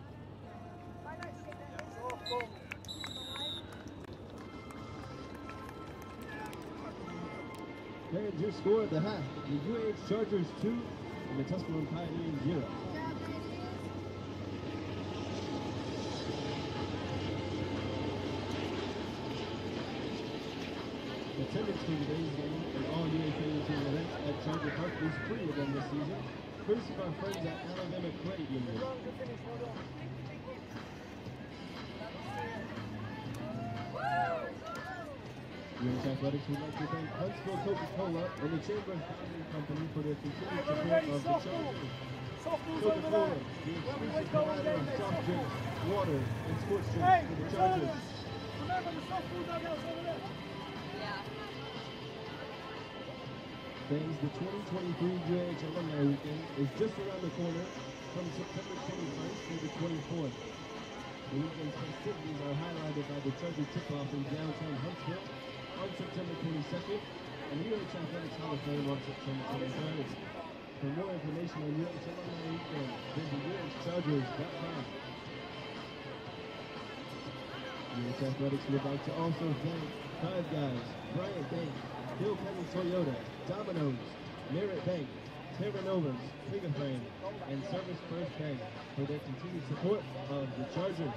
A: Soft ball.
G: Players just score at the half. The U A H Chargers two and the Tusculum Pioneers zero. Attendance for today's game and all U A H team events at Charger Park is free again this season, courtesy of our friends at Alabama Credit Union.
A: Well done, good finish, well done.
G: U A H Athletics would like to thank Huntsville Coca-Cola and the Chamber of Housing Company for their continued
A: When we're
G: support
A: ready,
G: of the
A: softball.
G: Chargers.
A: Softball's over
G: Coca-Cola,
A: there.
G: the
A: When we
G: exclusive
A: wake up on
G: provider
A: game
G: of
A: day,
G: soft
A: softball.
G: drinks, water, and sports drinks
A: Hey,
G: for the
A: returners.
G: Chargers.
A: Remember the softball dugout's over there.
G: Fans, the twenty twenty-three U A H Alumni Weekend is just around the corner from September twenty-first through the twenty-fourth. The weekend's festivities are highlighted by the Charger tip-off in downtown Huntsville on September twenty-second and U A H Athletics Hall of Fame on September twenty-third. For more information on U A H Alumni Weekend, visit U A H Chargers dot com. U A H Athletics would like to also thank Five Guys, Bryant Bank, Bill Penny Toyota, Domino's, Merritt Bank, Terra Novas, Trigger Frame, and Service First Bank for their continued support of the Chargers.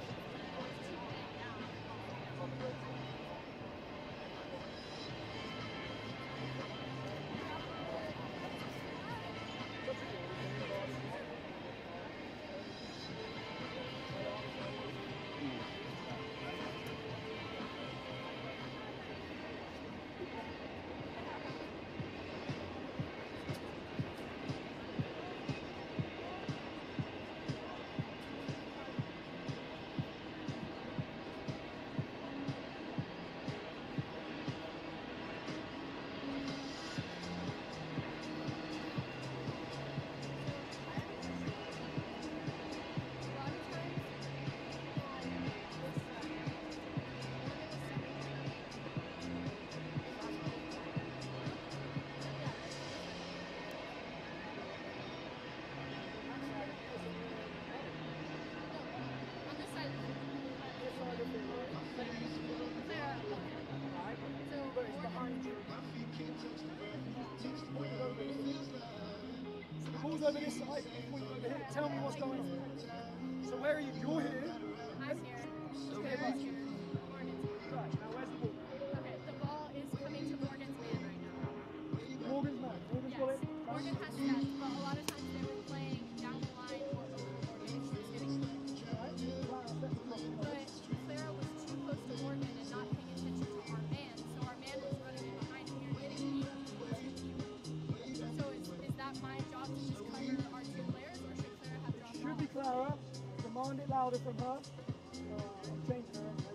E: Ball's over this side, point over here. Tell me what's going on. So where are you? You're here.
F: I'm here.
E: Okay, right.
F: Morgan's here.
E: Right, now where's the ball?
F: Okay, the ball is coming to Morgan's man right now.
E: Morgan's man. Morgan's got
F: Yes.
E: it.
F: Morgan has stats, but a lot of times they were playing down the line or over Morgan and she was getting pushed.
E: Right, wow, that's a problem.
F: But Clara was too close to Morgan and not paying attention to our man, so our man was running in behind here getting beat too. So is, is that my job to just cover our two players, or should Clara have dropped
E: Should be
F: off?
E: Clara. Demand it louder from her. Uh, I'm changing her anyway.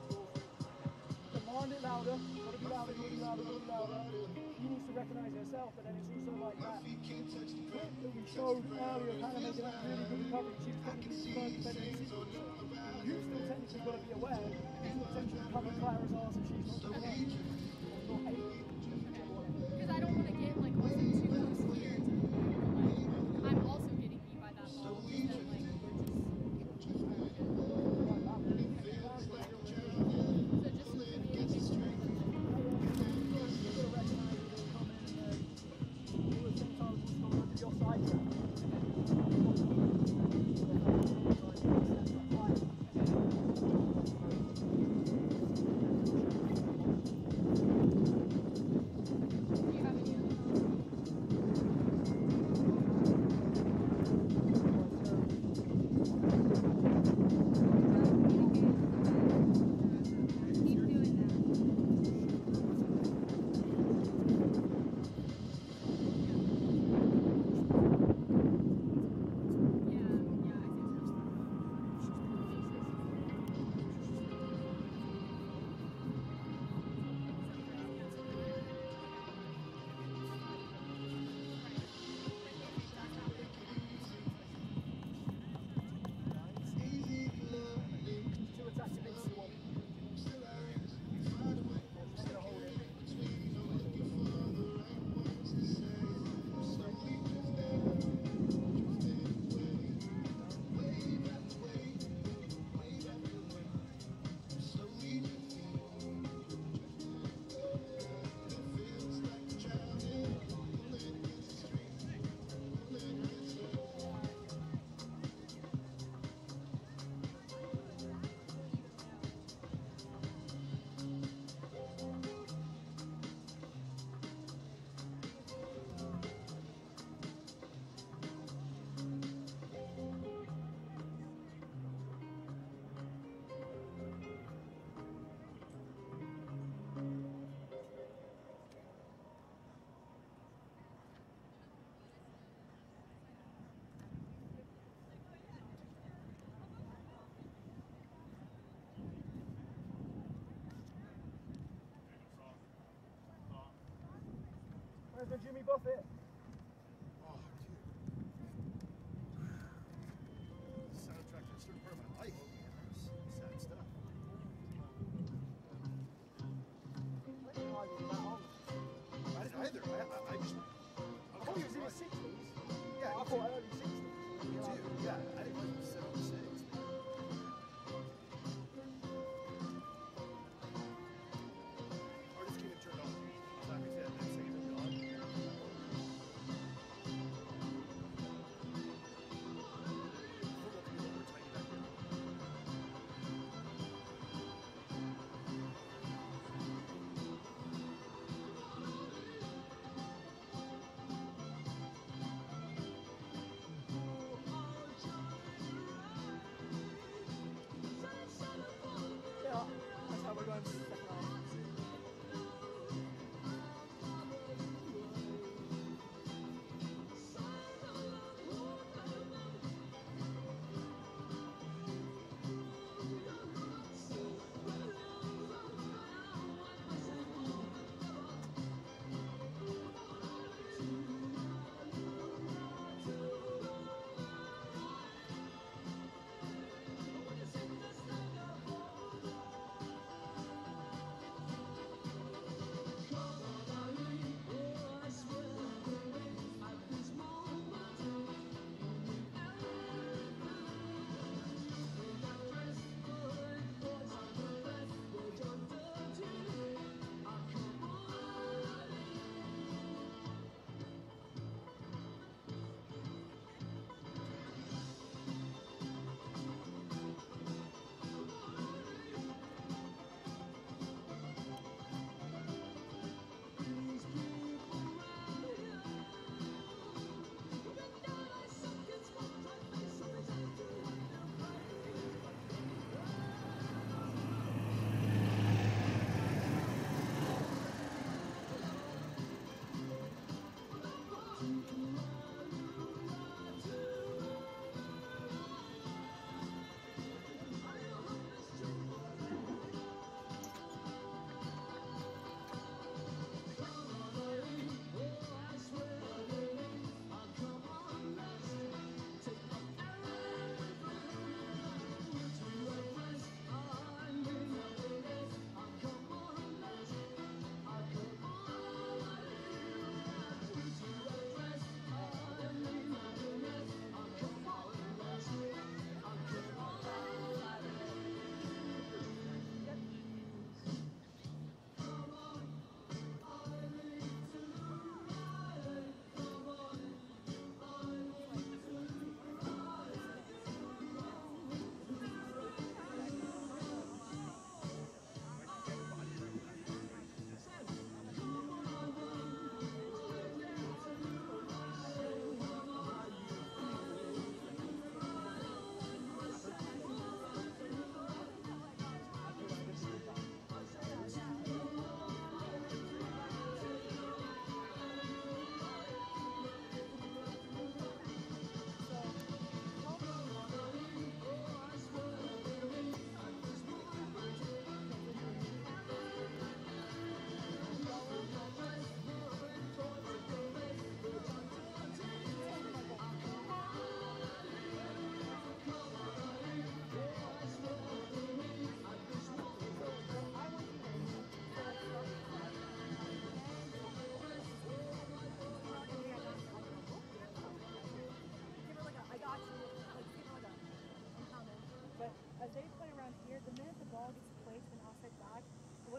E: Demand it louder. Gotta be louder, gotta be louder, gotta be louder. She needs to recognise herself, but then it's also like that clip that we showed earlier of Hannah making that really good recovery. She was technically the first defender in the sequence. You've still technically got to be aware that you can potentially cover Clara's arse if she's not doing it. Or not able to.
F: Because I don't want to get like also too close here to the point where like I'm also getting beat by that ball, and then like we're just. So just communicate with her that, do you have any other comments? Keep doing that. Yeah, yeah, I think so.
E: Two attacks against the one. I'm gonna hold it. Where's the Jimmy Buffett?
H: Oh, dude. Soundtrack to a certain part of my life. Sad stuff.
E: I didn't know I was that old.
H: I didn't either. I, I, I just.
E: I thought he was in his sixties.
H: Yeah,
E: I
H: me
E: thought
H: too.
E: early sixties.
H: Me too. Yeah, I didn't know he was seventy-six. Or just keep it turned on. It's not like that. That's like it's on.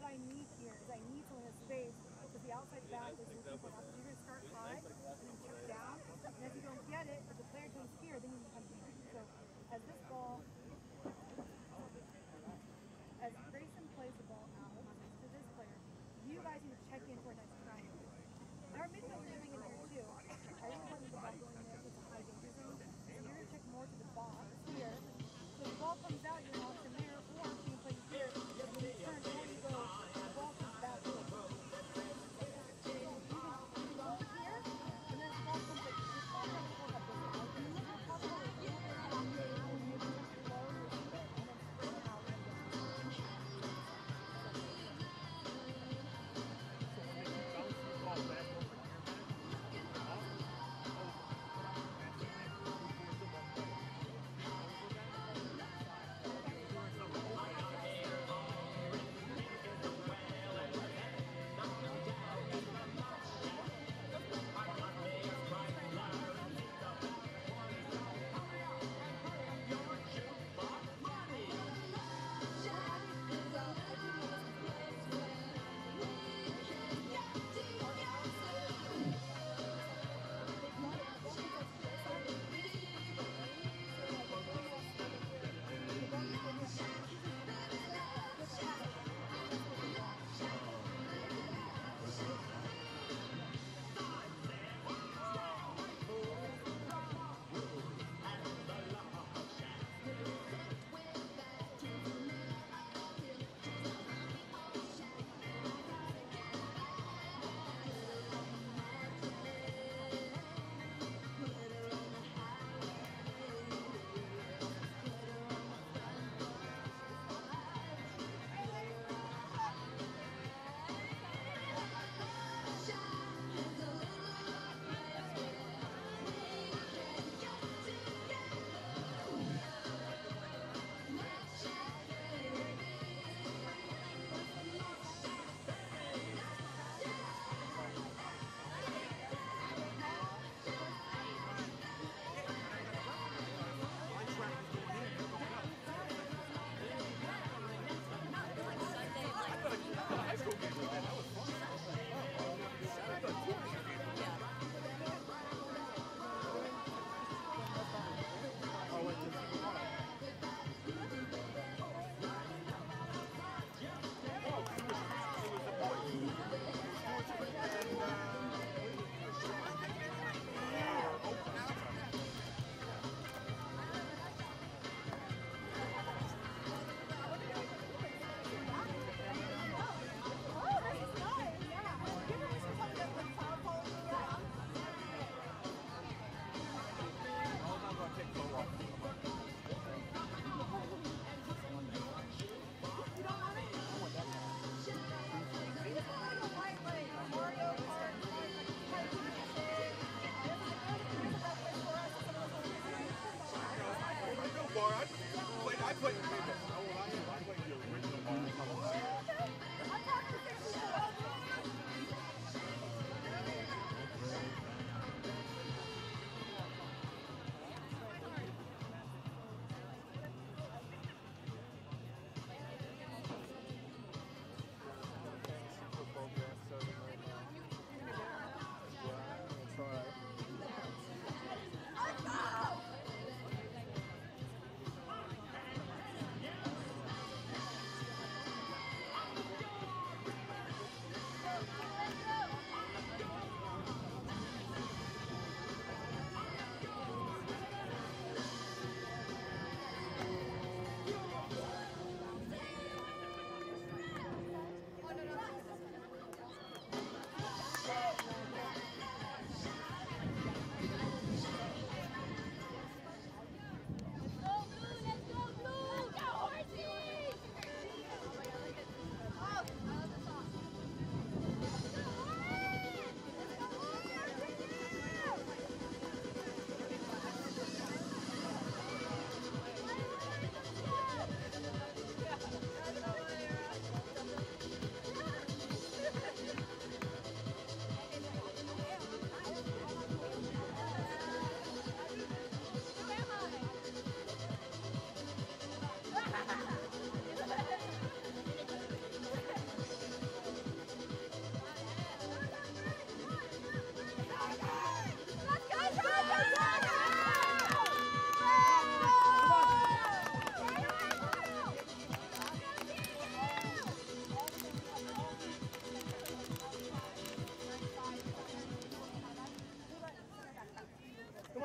B: I need here is I need someone in space because the outside back is looking for that. You're going to start high and then check down. And if you don't get it, if the player comes here, then you can come here. So as this ball, as Grayson plays the ball out to this player, you guys need to check in for a nice triangle. Our midfield is doing it here too. I really want the ball going there with a high danger zone. So you're going to check more to the box here. So the ball comes out, you're off from there, or you can play here, and when you turn, or you go, the ball comes back. So you can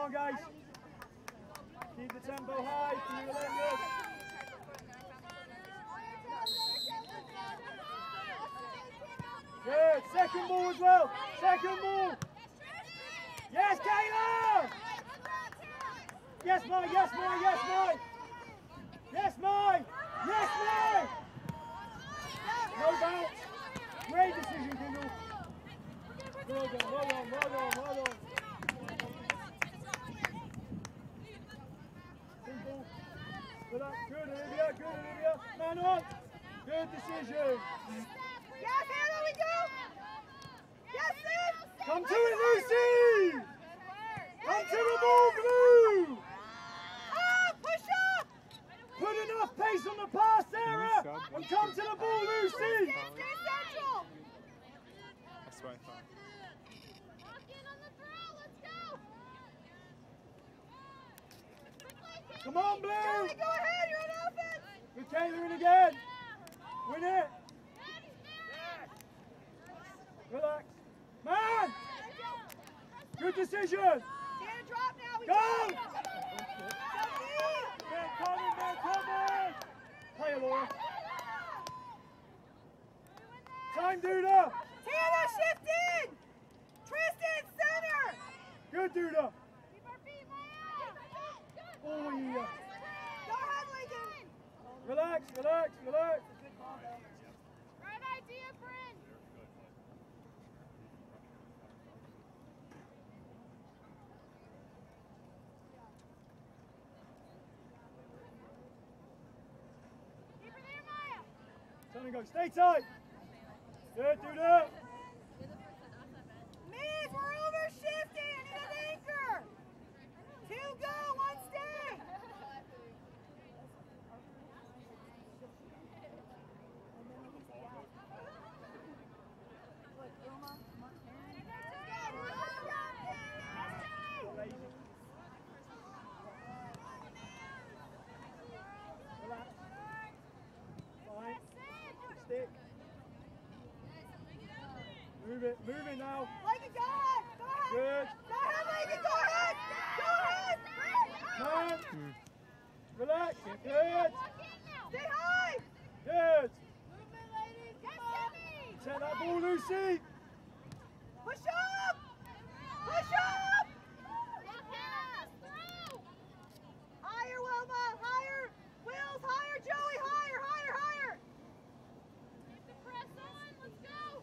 A: on, guys. Keep the tempo high. Keep it relentless. Good. Second ball as well. Second ball. Yes, Kayla. Yes, Mike. Yes, Mike. Yes, Mike. Yes, Mike. Yes, Mike. No bounce. Great decision, Kendall. Well done. Well done. Well done. Well done. Simple. Relax. Good, Olivia. Good, Olivia. Man on. Good decision.
B: Yes, Hannah, we go! Yes, Sid!
A: Come to it, Lucy! Come to the ball, Blue!
B: Ah, push up!
A: Put enough pace on the pass, Sarah! And come to the ball, Lucy!
B: Stay central!
I: That's what I thought.
F: Walk in on the throw. Let's go.
A: Come on, Blue!
B: Kelly, go ahead, you're on offense!
A: With Kayla in again! Win it! Relax. Man! Good decision!
B: Hannah, drop now! We
A: Go!
B: got it.
A: Man coming, man coming! Play it, Laura. Time, Duda!
B: Hannah, shift in! Tristan, center!
A: Good, Duda!
F: Keep our feet, Maya.
A: Oh, yeah.
B: Go ahead, Lincoln!
A: Relax, relax, relax.
F: Right idea, Bryn. Keep her there, Maya.
A: Time to go. Stay tight. Good, Duda.
B: Miz, we're over shifting! I need an anchor! Two go, one stay!
A: Relax. Fine. Stick. Move it, move it now.
B: Lincoln, go ahead! Go ahead!
A: Good.
B: Go ahead, Lincoln, go ahead! Go ahead!
A: Man. Relax. Good.
B: Stay high!
A: Good.
F: Movement, ladies. Yes, Jimmy.
A: Set that ball, Lucy.
B: Push up! Push up! Higher, Wilma! Higher! Wills, higher! Joey, higher! Higher, higher!
F: Keep the press on. Let's go.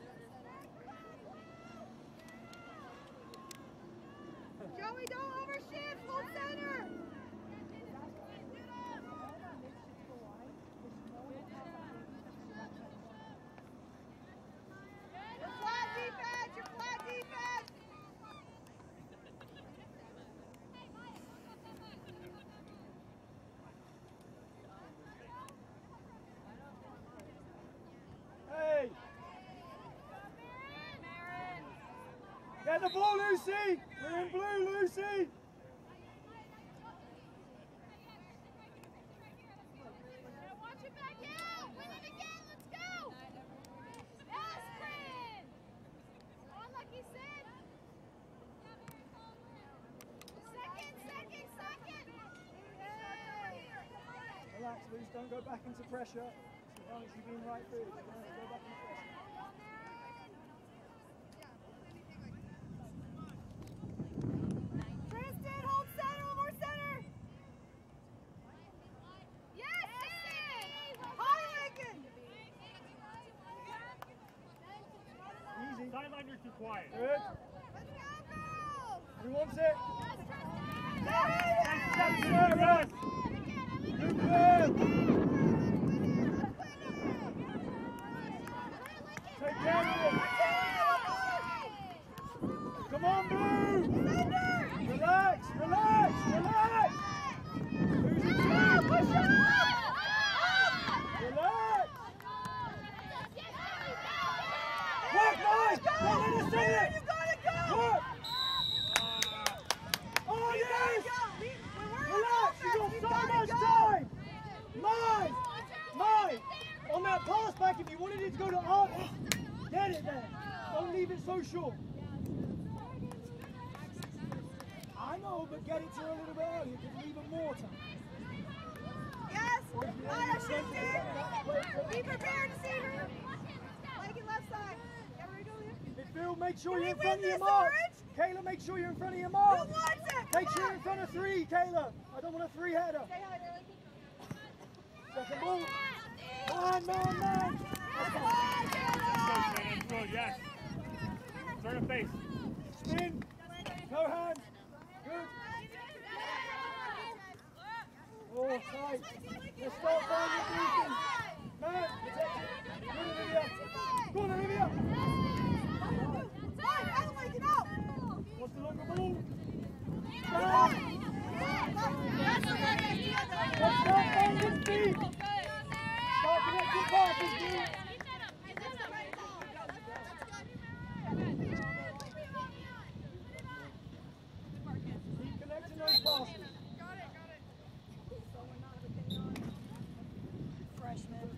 B: Joey, don't overshift! Hold center! Your flat defense! Your flat defense!
A: Hey. Get the ball, Lucy. We're in blue, Lucy.
F: Now watch it back out. Win it again. Let's go. Yes, Bryn. On, like he said. Second, second, second.
A: Relax, Lucy. Don't go back into pressure. As long as you've been right through. You don't have to go back into pressure.
B: Tristan, hold center! One more center! Yes, Lincoln! High, Lincoln!
A: Easy.
C: Sideline, you're too quiet.
A: Good.
B: Let's go, girls!
A: Who wants it?
C: Nice step,
A: Sarah.
C: Sarah.
A: Good play. Take care of it. Come on, Blue. Relax, relax, relax. Who's it to?
B: Push up!
A: Relax. Work, guys. Don't let us see it.
B: You gotta go!
A: Work. Oh, yes. Relax. You've got so much time. Mine. Mine. On that pass back, if you wanted it to go to Arthur, get it there. Don't leave it so short.
E: get it to her a little bit earlier, give her even more time.
B: Yes!
E: Or if you want
B: Fire,
E: to send it,
B: Shifty!
E: wait,
B: Be prepared to see her! Leg it left side. Yeah, ready to go here?
E: Midfield, make sure
B: Can
E: you're in
B: we
E: front
B: win
E: of your
B: this,
E: mark.
B: Orange?
E: Kayla, make sure you're in front of your
B: Who
E: mark.
B: wants it?
E: Make
B: Come
E: sure you're
B: on.
E: in front of three, Kayla. I don't want a three header.
B: Stay high, Bailey.
E: Second ball. Man, man, man. That's fine.
C: Good, yes. Turn and face.
E: Spin. No hands. Good. Oh, tight. Let's start finding movement. Man, protect it. Good, Olivia. Go on, Olivia. What's the longer ball? Down. Let's start finding speed. Start connecting passes, dude. Keep connecting those passes.
B: Freshman.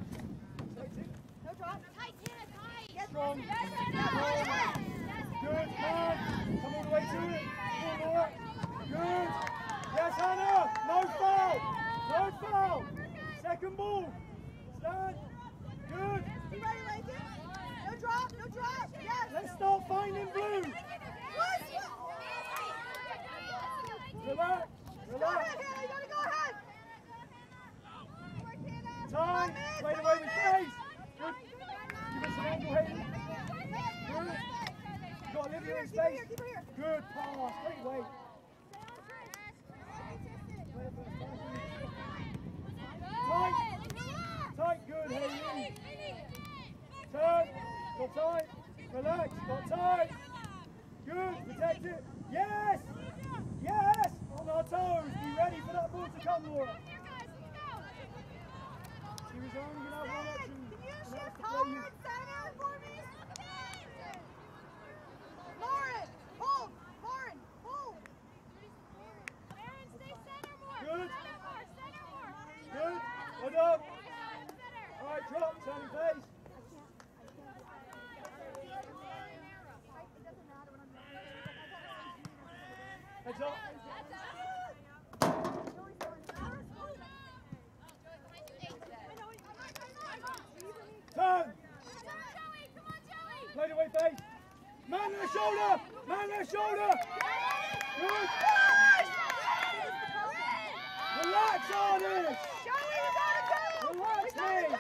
B: No drop.
F: Tight, Tina, tight.
E: Strong. Strong. Good, man. Come all the way to it. Come on, Laura. Good. Yes, Hannah. No foul. No foul. Second ball. Stand. Good.
B: You ready, Lincoln? No drop, no drop. Yes.
E: Let's start finding blue. Relax.
B: Go
E: Relax.
B: ahead, Hannah. You gotta go ahead.
E: Time. Play the way we face. Good. Give us an angle, Hayden. Good. You got Olivia in space. Good pass. Great weight. Tight. Tight. Good, Hayden. Turn. Got tight. Relax. Got tight. Good. Protect it. Yes. Yes. On our toes. Be ready for that ball to come, Laura. She was only going to have one option.
B: Can you
E: and that's
B: shift
E: to play
B: hard
E: you.
B: center for me? Lauren, hold. Lauren, hold.
F: Aaron, stay center more.
E: Good.
F: Center more, center more.
E: Good. Well done. All right, drop. Turn and face. Heads up. Turn. Play the way face. Man on the shoulder. Man on the shoulder. Good. Relax, artist. Relax, me.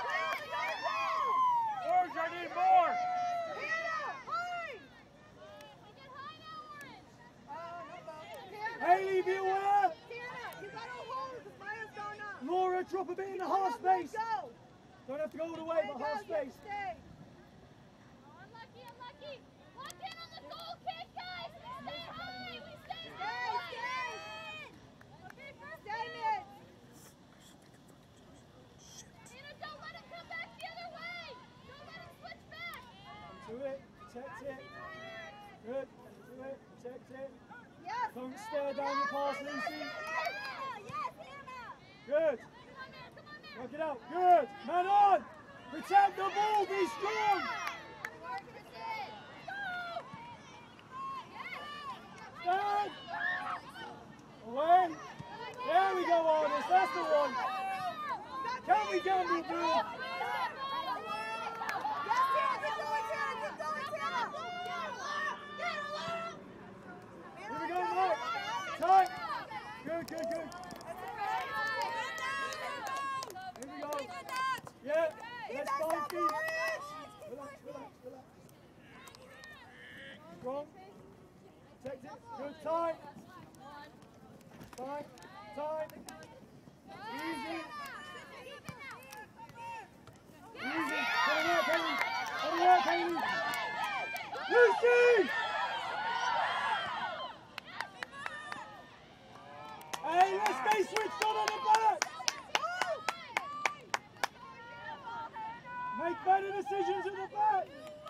C: Orange, I need more.
E: Haley, be aware. Laura, drop a bit in the half space. Don't have to go all the way, but half space.
F: Unlucky, unlucky. Lock in on the goal kick, guys. We stay high. We stay high. Okay, perfect. Tina, don't let him come back the other way. Don't let him switch back.
E: Come to it. Protect it. Good. Do it. Protect it.
B: Yes.
E: Don't stare down your pass, Lucy.
B: Yes, Hannah.
E: Good.
F: Come on, man. Come on, man.
E: Work it out. Good. Man on. Protect the ball. Be strong. Stand. Away. There we go, Artist. That's the one. Can we gamble, blue?
B: Yes, Hannah. Keep going, Hannah. Keep going, Hannah.
E: Here we go, Mark. Tight. Good, good, good. Here we go. Yeah. Let's find feet. Relax, relax, relax. Strong. Protect it. Good. Tight. Tight. Tight. Easy. Easy. Put it work, Haley. Put it work, Haley. Lucy! Hey, let's stay switched on on the back. Make better decisions at the back.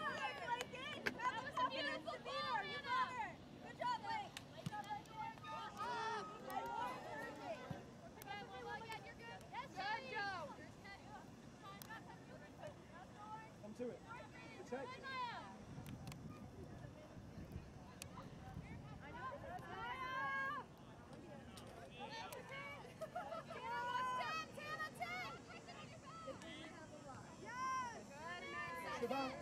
E: Come to it. Protect it. bounce.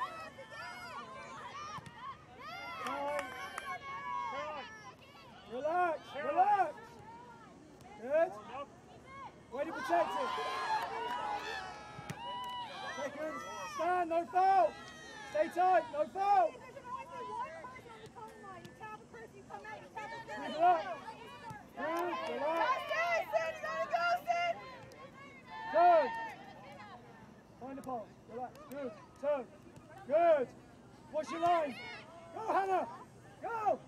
E: Time. Relax, relax. Good. Way to protect it. Seconds. Stand, no foul. Stay tight, no foul. Good luck. Good, relax. Turn. Find the pass. Relax. Good. Turn. Good. Watch your line. Go, Hannah. Go.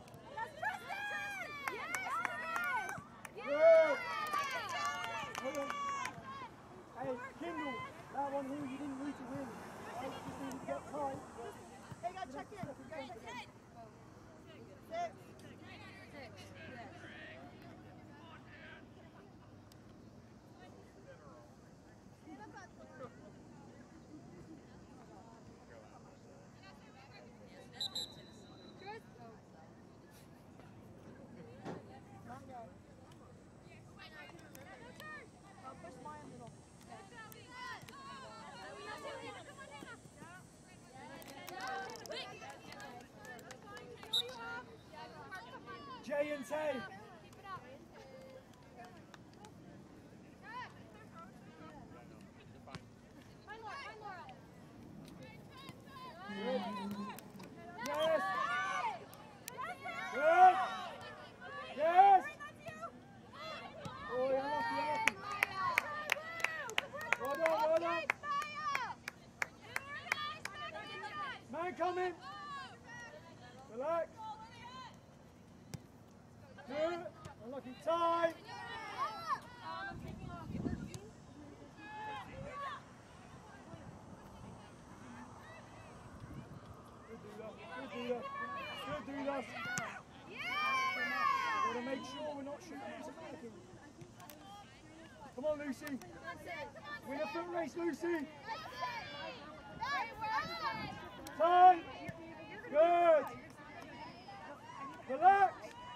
E: Good. Hold on. Hey, Kindle. That one here, you didn't need to win. I just needed to get tight.
B: Hey, you gotta check in. You gotta check in. Six.
E: J and Tay. Good. Yes. Good. Yes. Oh, you're lucky, you're lucky. Well done, well done. Man coming. Relax. Good. Unlucky time. Good do that. Good do that. Good do that. We've got to make sure we're not shooting into backing. Come on, Lucy. Win a foot race, Lucy. Time. Good. Relax.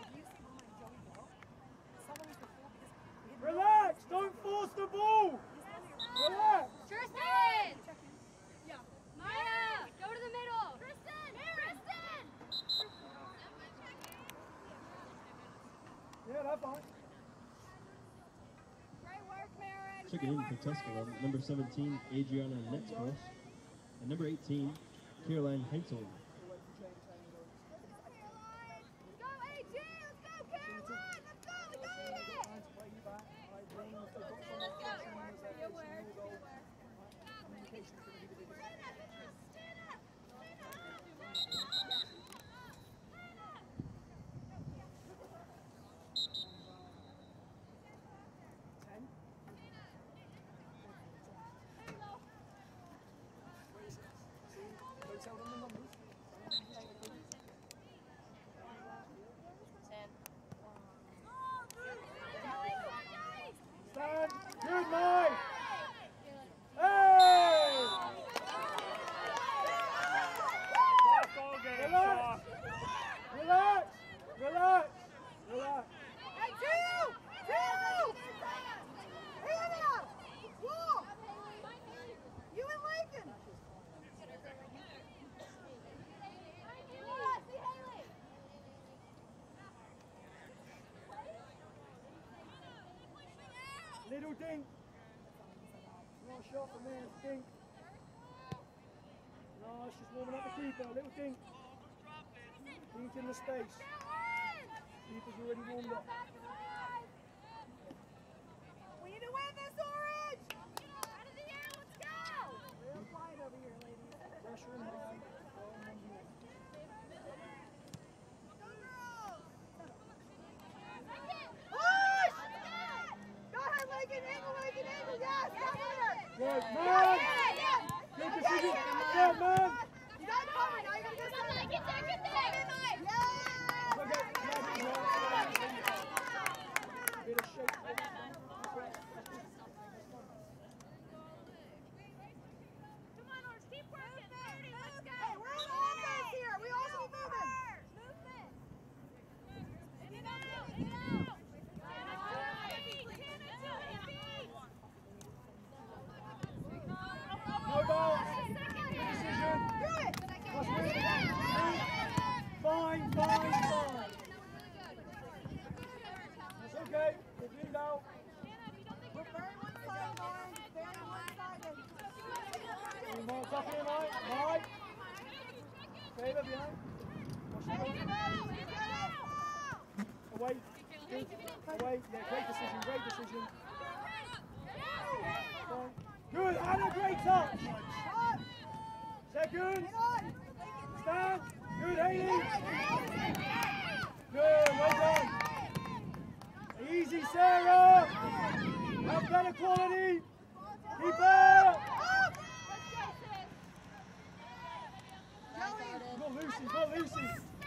E: Relax. Don't force the ball. Relax.
F: Tristan! Yeah. Maya! Go to the middle! Tristan! Tristan!
E: Yeah, that's fine.
F: Great work, Maren!
G: Checking in for Tusculum, number seventeen, Adriana Netzkos, and number eighteen, Caroline Heintzel.
F: Go, A J! Let's go, Caroline! Let's go! We got it! Let's go! Good work. Good work.
E: Ten. Don't tell them the numbers. Stand. Good night. Hey!
C: Soft ball game,
E: Relax.
C: soft.
E: Relax. Relax. Relax.
B: Hey, two! Two! Hannah! Wall! You and Lincoln!
E: Little dink. Not a shot from there, it's a dink. No, it's just warming up the keeper. Little dink. Dink in the space. Keeper's already warmed up.
B: We need to win this, Orange! Out of the air, let's go! Real quiet over here, ladies.
E: Pressure and high.
B: Push! Go ahead, Lincoln, angle, Lincoln, angle, yes!
E: Good, man! Good decision! Good, man!
B: You got it covered, now you gotta go center.
F: Get there, get there!
E: Bit of shake.
F: Come on, Orange, keep working. thirty, let's go.
B: Hey, we're on offense here. We all should be moving.
F: Movement. In and out, in and out. Hannah, two feet. Hannah, two feet.
E: fine, fine. That's okay. We'll get it out.
B: We're very one-sided, Lauren. Very one-sided.
E: Any more tuck in, Mike? Mike? Taylor behind. Away. Good. Away. Yeah, great decision. Great decision. Good. Anna, great touch. Second. Stand. Good, Haley. Good. Well done. Easy, Sarah. Have better quality. Keep up. Go Lucy. Go Lucy.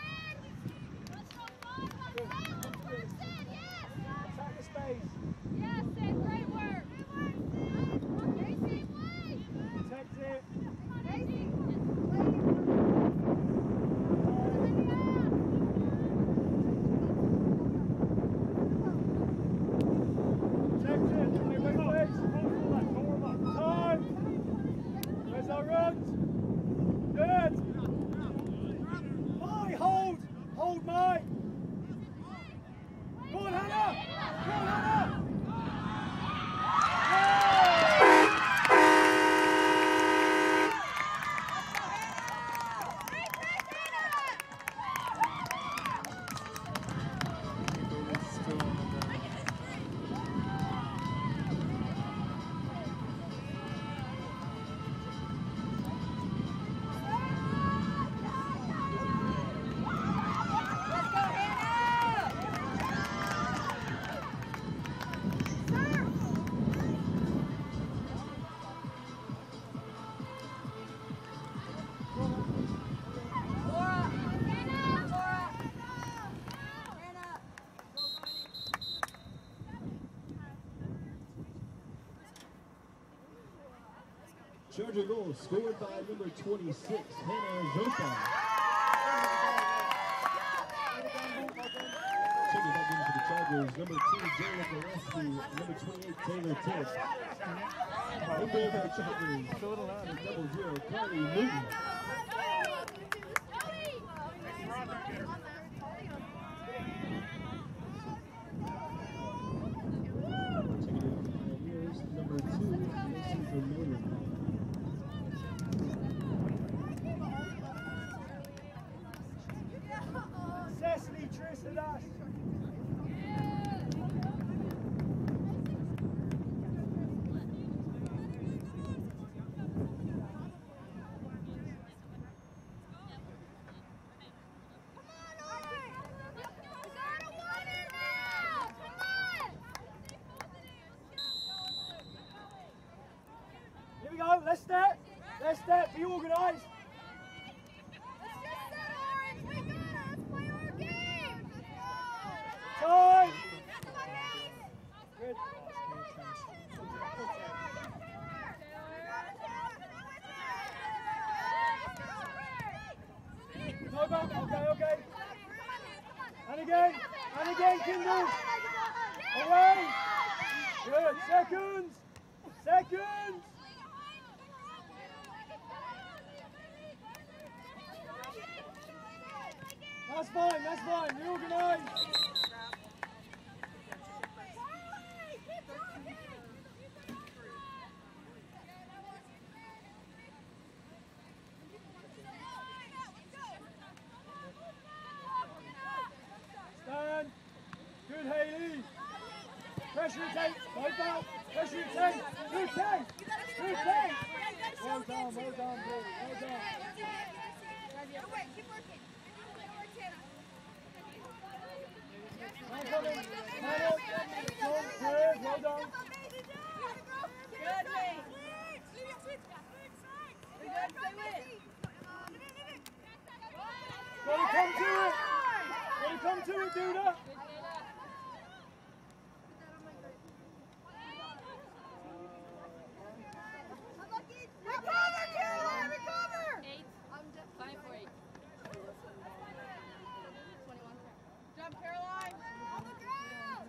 E: Good. Attack the space.
F: Yes, Sid, great work.
E: Protect it. Protect it. Play with space. Time. Where's our runs? Good. My hold. Hold my. Go on, Hannah. Go on, Hannah.
G: Charger goal scored by number twenty-six, Hannah Zopa. Checking back in for the Chargers, number two, Jayla Gillespie, number twenty-eight, Taylor Tiff. In goal for the Chargers, double zero, Carly Newton. Checking in for the Pioneers, number two, Mason Vermeulen.
E: Cecily, Tris, and Ash. Here we go, let's step. Let's step, be organised. Time! Good. No back, okay, okay. And again, and again, Kindle. Away! Good, seconds! Seconds! That's fine, that's fine, reorganise. Stand. Good, Haley. Pressure your tank. Both out. Pressure your tank. Good tank. Good tank. Well done, well done, Blue. Well done.
B: Keep working.
E: I'm coming. Stand up. Good, well done.
B: Good, Lee. You're good, stay with it.
E: Gotta come to it. Gotta come to it, Duda.
B: Recover, Caroline, recover!
F: Eight. Five for eight. twenty-one.
B: Jump, Caroline. On the ground.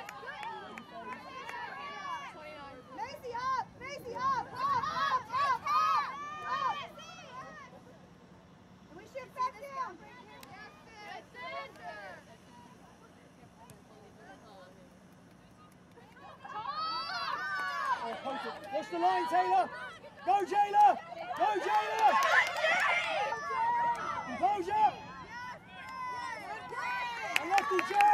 F: twenty-nine.
B: Macy up, Macy up, up, up, up, up, up. And we shift back down.
A: Watch the line, Taylor. Go, Jayla. Go, Jayla. Composure. And lefty, Jay.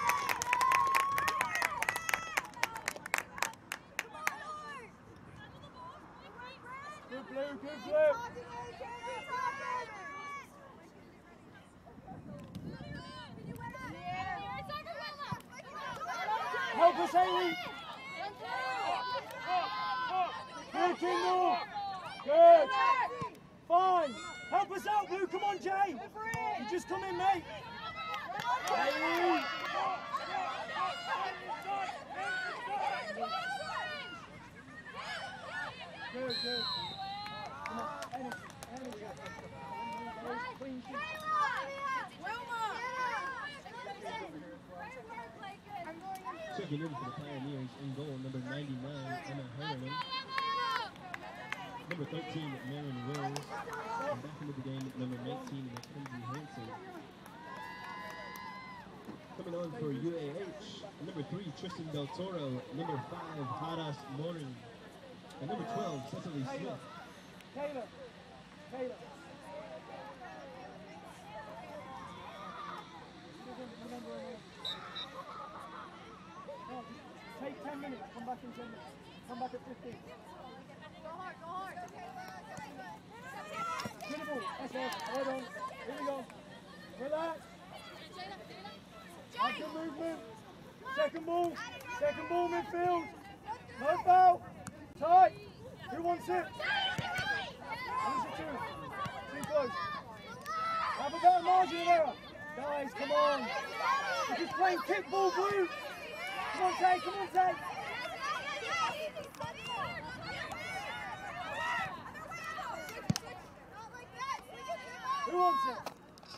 A: Good blue, good blue. Help us, Haley. Good, Kindle. Good. Fine. Help us out, Blue. Come on, Jay. You just come in, mate. Haley. Good, good. Come on, energy, energy. Clean sheet.
G: Checking in for the Pioneers in goal, number ninety-nine, Emma Harriman. Number thirteen, Marion Wills. And back into the game, number nineteen, Mackenzie Hansen. Coming on for U A H, number three, Tristan Del Toro. Number five, Hadas Morin. And number twelve, Cecily Smith.
A: Taylor. Taylor. No, take ten minutes. Come back in ten minutes. Come back at fifteen.
F: Go hard, go hard.
A: Beautiful. That's it. Hold on. Here we go. Relax. Action movement. Second ball. Second ball midfield. No foul. Tight. Who wants it? Who's it to? Too close. Have a better margin of error. Guys, come on. We're just playing kickball, Blue. Come on, Tay. Come on, Tay. Who wants it?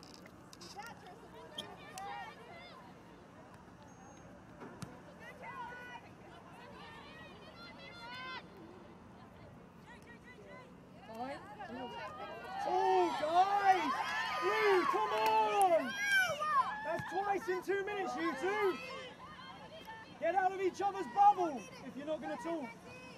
A: Oh, guys! Blue, come on! That's twice in two minutes, you two! Get out of each other's bubble if you're not going to talk.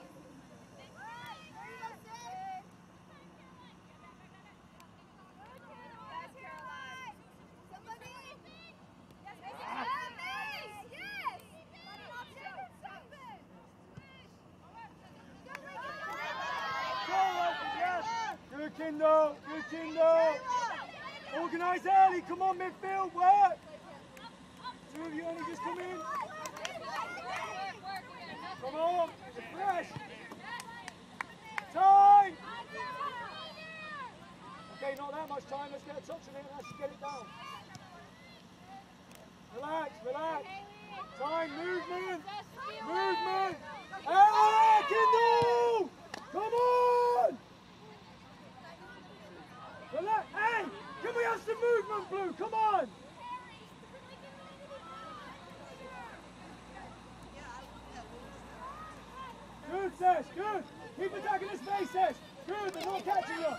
A: Good Kindle, good Kindle. Organise early, come on midfield, work. Two of you only just come in. Come on, it's fresh. Time. Okay, not that much time, let's get a touch on it and let's get it down. Relax, relax. Time, movement, movement. Ah, Kindle! Come on! Relax. Hey, can we have some movement, Blue? Come on! Good, Sesh, good. Keep attacking the space, Sesh. Good, they're not catching you.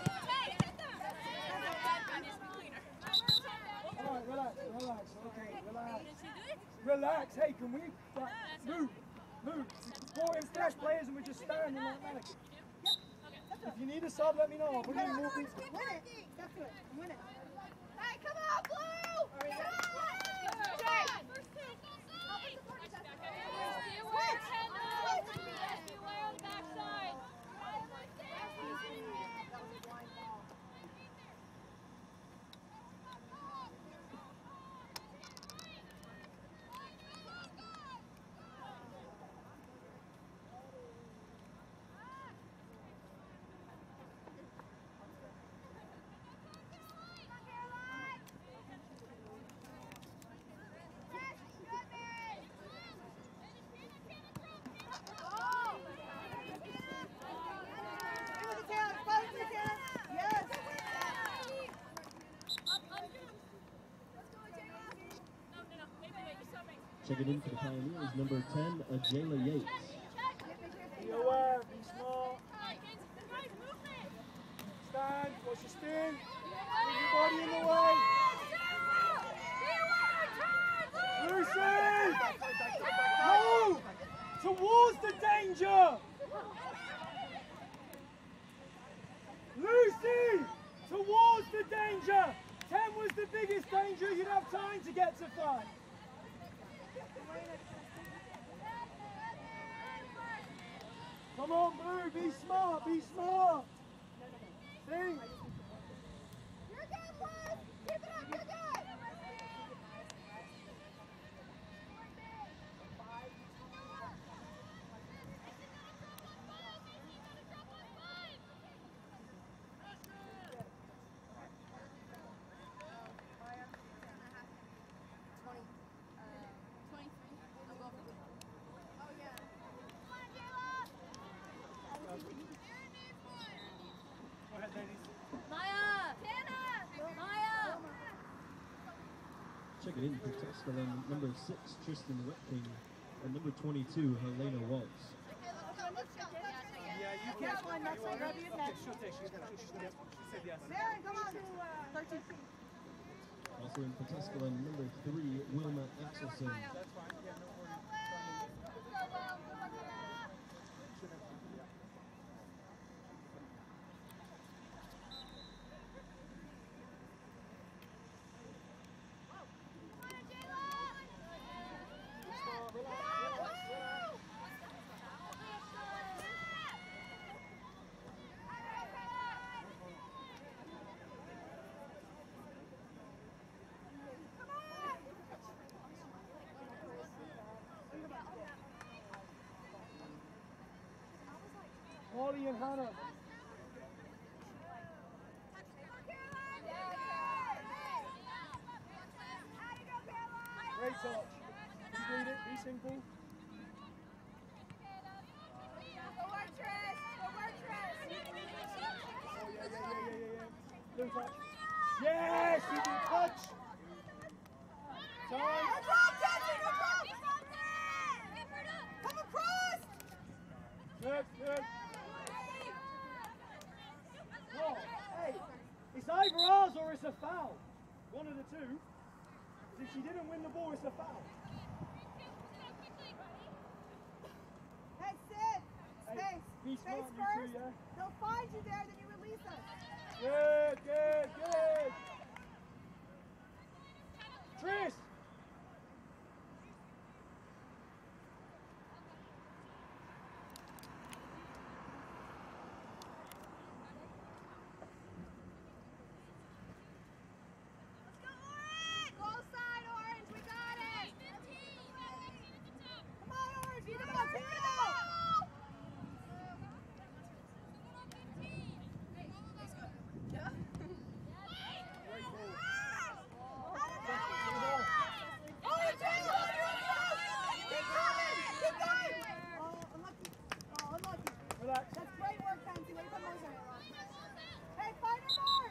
A: All right, relax, relax. Okay, relax. Relax. Hey, can we uh, move? Move. Brought in fresh players and we're just standing like mannequins. If you need a sub, let me know. I'll put you in more people.
B: Win it. That's good. Win it.
F: Hey, come on, Blue! Come on! Jay! Beware, Kendall! Beware on the backside!
G: Checking in for the Pioneers, number ten, Ajayla Yates.
A: Be aware, be smart. Stand, watch your spin. Keep your body in the way. Lucy! Move! Towards the danger!
E: to get to five. Come on, Blue, be smart, be smart. Think.
B: You're good, Blue. Keep it up, you're good.
G: Checking in for Tusculum, number six, Tristan Wetking, and number twenty-two, Helena Waltz.
C: Yeah, you can't.
B: One next one, grab your neck.
C: She'll take. She's gonna. She's gonna. She said yes.
B: Darren, come on. thirteen.
G: Also in for Tusculum, number three, Wilma Axelson.
C: That's fine. Yeah, no worries.
E: Molly and Hannah. Great touch. Just read it, be simple. Blue touch. Yes, you can touch. Time.
B: Come across.
E: Good, good. Oh, hey, it's either ours or it's a foul. One of the two. If she didn't win the ball, it's a foul.
B: Hey, Sid. Space.
E: Be
B: Space
E: smart, you
B: first.
E: two, yeah?
B: They'll find you there, then you release us.
E: Good, good, good. Tris.
B: Goal side, Orange. We got it. Come on, Orange. Come on, pick it up.
E: Relax.
B: That's great work, Fancy. Way to put those in. Hey, find him more.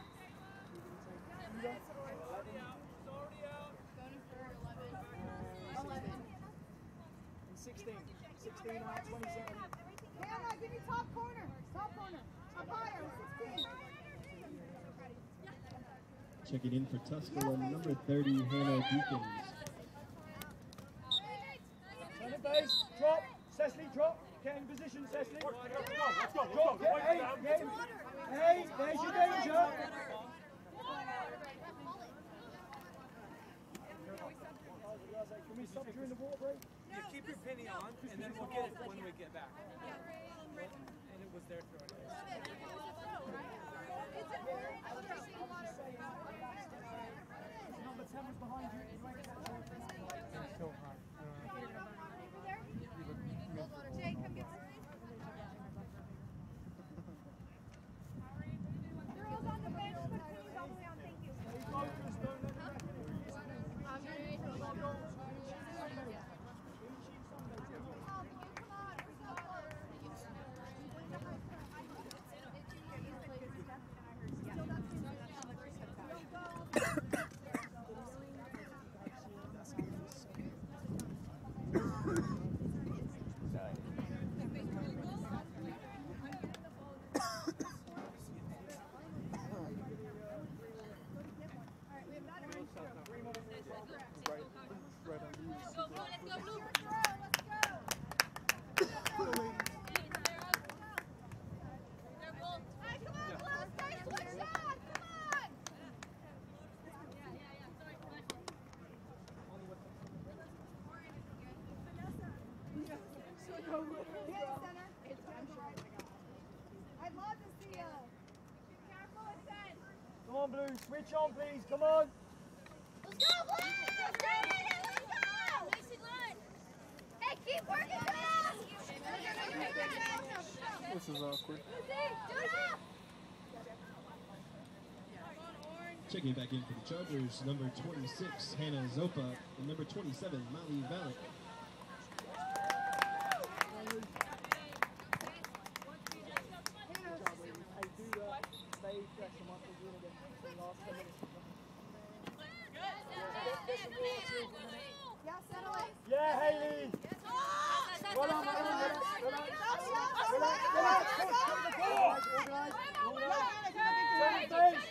E: And sixteen. sixteen out of twenty-seven.
B: Hannah, give me top corner. Top corner. Up higher. sixteen.
G: Checking in for Tusculum, number thirty, Hannah Deakins.
E: Turn it base. Drop. Cecily, drop. Get in position, Cecily.
C: Let's go. Let's go.
E: Drop.
C: Let's go.
E: Get, hey, get in. Hey, there's your danger. Can we stop during the water break?
C: You keep your penny on, and then we'll get it when we get back. And it was their throw.
E: Number ten was behind you. You ain't catching it.
C: So hard.
B: Jay, come get girls on the bench, put pennies all the way on. Thank you.
E: Stay focused, don't let the referee miss it.
B: center. I'd love to see a...
A: Come on, Blue. Switch on, please. Come on.
F: Let's go, Blue! Let's go! Let's go! Nice and line. Hey, keep working, Blue!
I: This is awkward.
G: Checking back in for the Chargers, number twenty-six, Hannah Zopa, and number twenty-seven, Molly Valek.
A: Yeah, Haley. Well done, well done, well done. Relax, relax, relax. Organize, organize. Turn the face.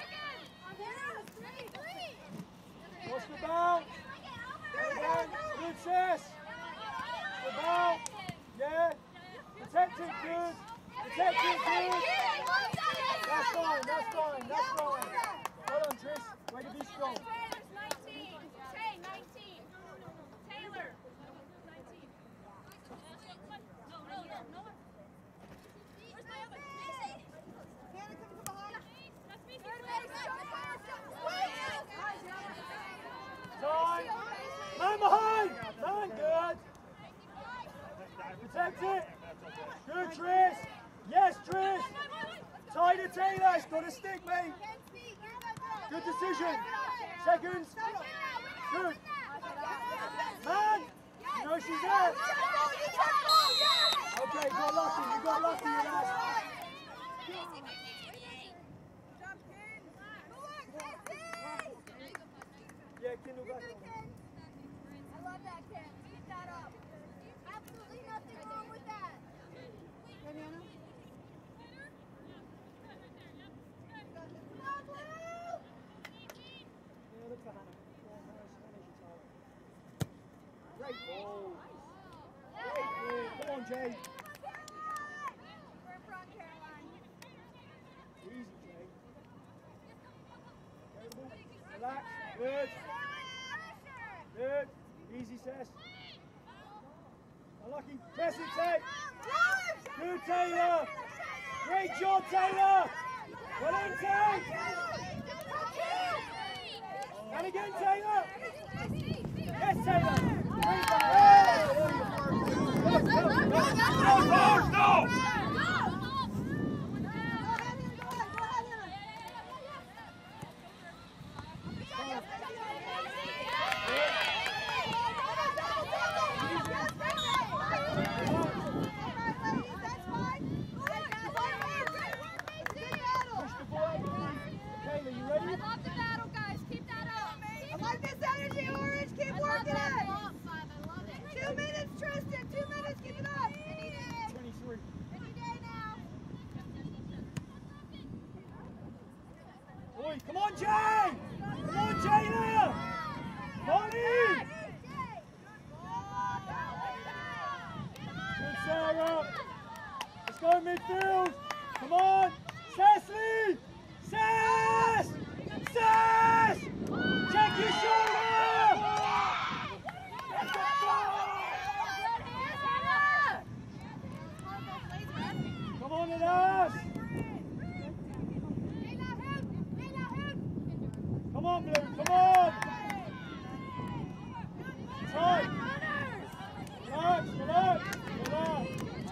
A: Watch the ball. Good sis. The ball. Yeah. Protect it, good. Protect it, good. That's fine, that's fine, that's fine. Well done, Trish. Way to be strong. Time. Man behind. Man, good. Protect it. Good, Trish. Yes, Trish. Tie to Taylor. It's got to stick, mate. Good decision. Seconds. Good. Man. You know she's there. Okay, you got lucky. You got lucky with that. Yeah, Kindle back on.
F: I love that, Ken. Keep that up. Absolutely nothing wrong with that.
B: Banana.
E: Yeah, look for Hannah. Go on, Hannah. Hannah's your target. Great ball. Great ball. Come on, Jay.
F: We're in front, Caroline.
E: Easy, Jay.
A: Relax. Good. Good. Easy, Sess. Unlucky. Press it, Tay. Good, Taylor. Great job, Taylor. Well done, Tay. And again, Taylor. Yes, Taylor. Great one. Go, go, go. Come on, Jay! Come on, Jayla! Molly! Good, Sarah! Let's go midfield! Come on! Cecily! Cess! Cess! Check your shoulder! Come on, at us! Come on, Blue, come on! Tight! Relax, relax, relax!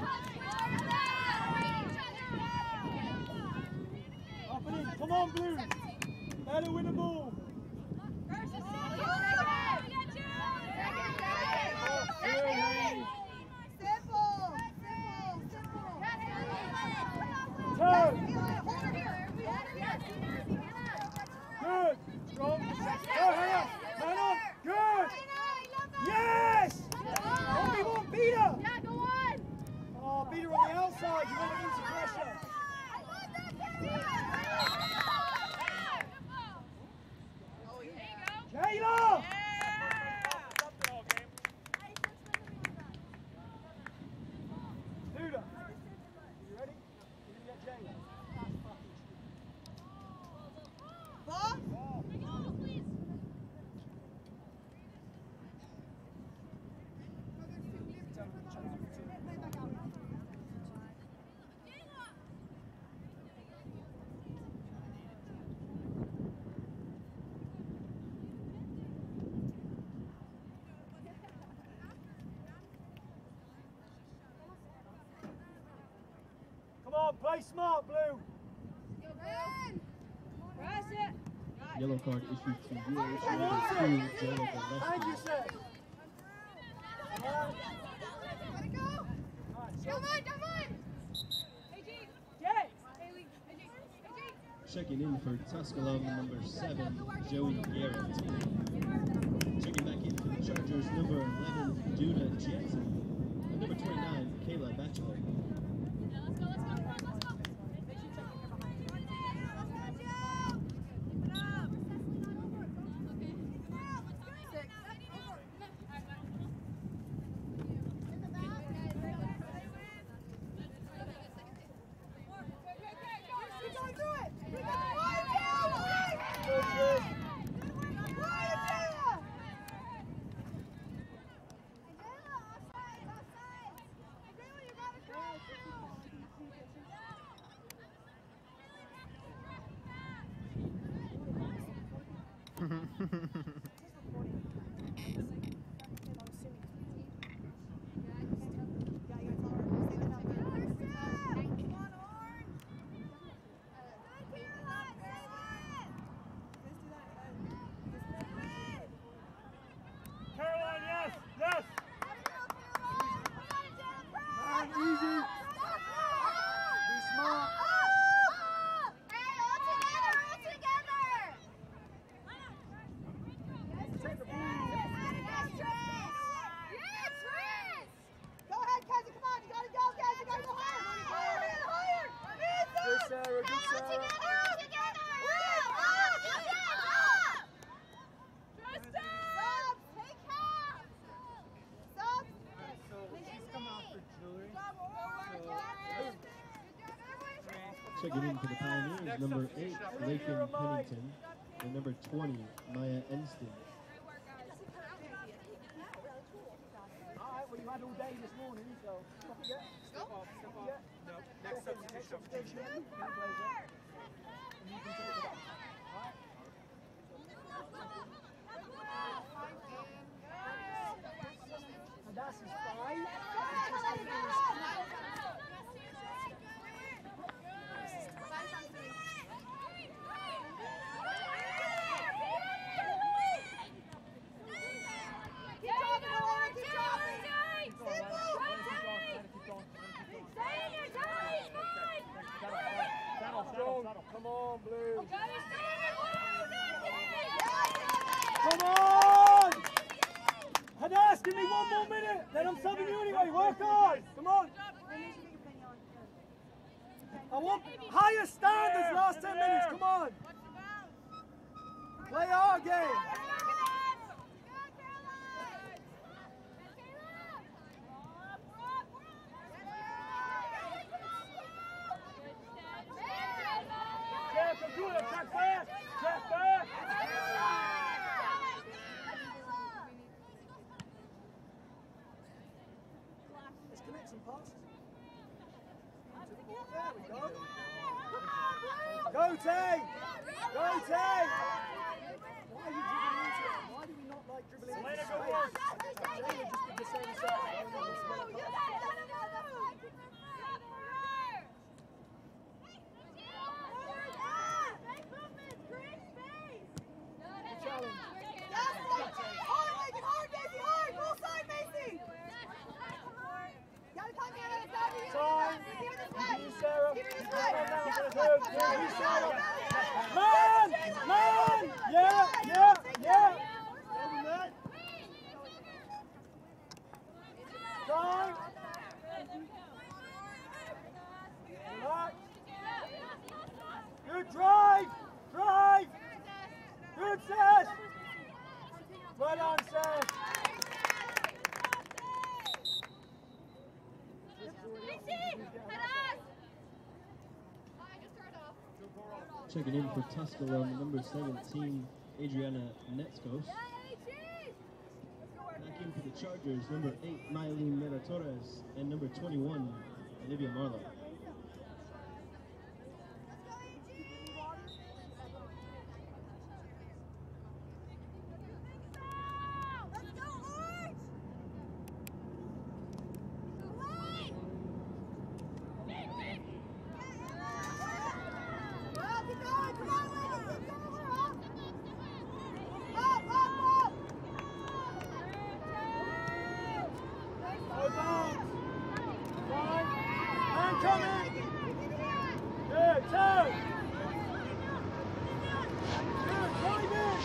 A: Up and in, come on, Blue! Better win the ball!
B: Simple!
A: Turn! Good! Strong! Go, Hannah! Man on! Good! Yeah! on, play smart, Blue.
B: Press it.
G: Yellow card issued to you.
A: Thank you, sir.
B: Let it go. Come on, come on. Hey, G.
A: Yes.
B: Hey, Lee. Hey, G. Hey, G.
G: Checking in for Tusculum, number seven, Joey Garrett. Checking back in for the Chargers, number eleven, Duna Jansen. And number twenty-nine, Kayla Batchelor.
F: Let's go, let's go, come on, let's go.
A: Caroline, yes, yes. Man, easy. Be smart. Take the ball. Good, Sarah, good, Sarah.
G: Checking in for the Pioneers, number eight, Lakin Pennington, and number twenty, Maya Enston.
A: All right, well, you had all day this morning, so stop it yet.
C: Step off, step off.
A: Yeah.
C: No, next substitution.
A: Substitution. You play that. And you can take it up. All right. And that's his five. Come on, Blue. Come on! Hadas, give me one more minute. Then I'm subbing you anyway. Work hard. Come on. I want higher standards last ten minutes. Come on. Play our game. Check back! Check back! Let's connect some passes. There we go. Go, Tay! Go, Tay! Why are you dribbling into it? Why do we not like dribbling into it? Selena, go work! Selena just did the same stuff. Man! Man! Yeah! Yeah! Yeah! Time! Relax! Good drive! Drive! Good, Seth! Well done, Seth!
G: Checking in for Tusculum, number seventeen, Adriana Netskos. Back in for the Chargers, number eight, Mylene Mera Torres, and number twenty-one, Olivia Marlowe.
A: coming! Good, two! Good, drive in!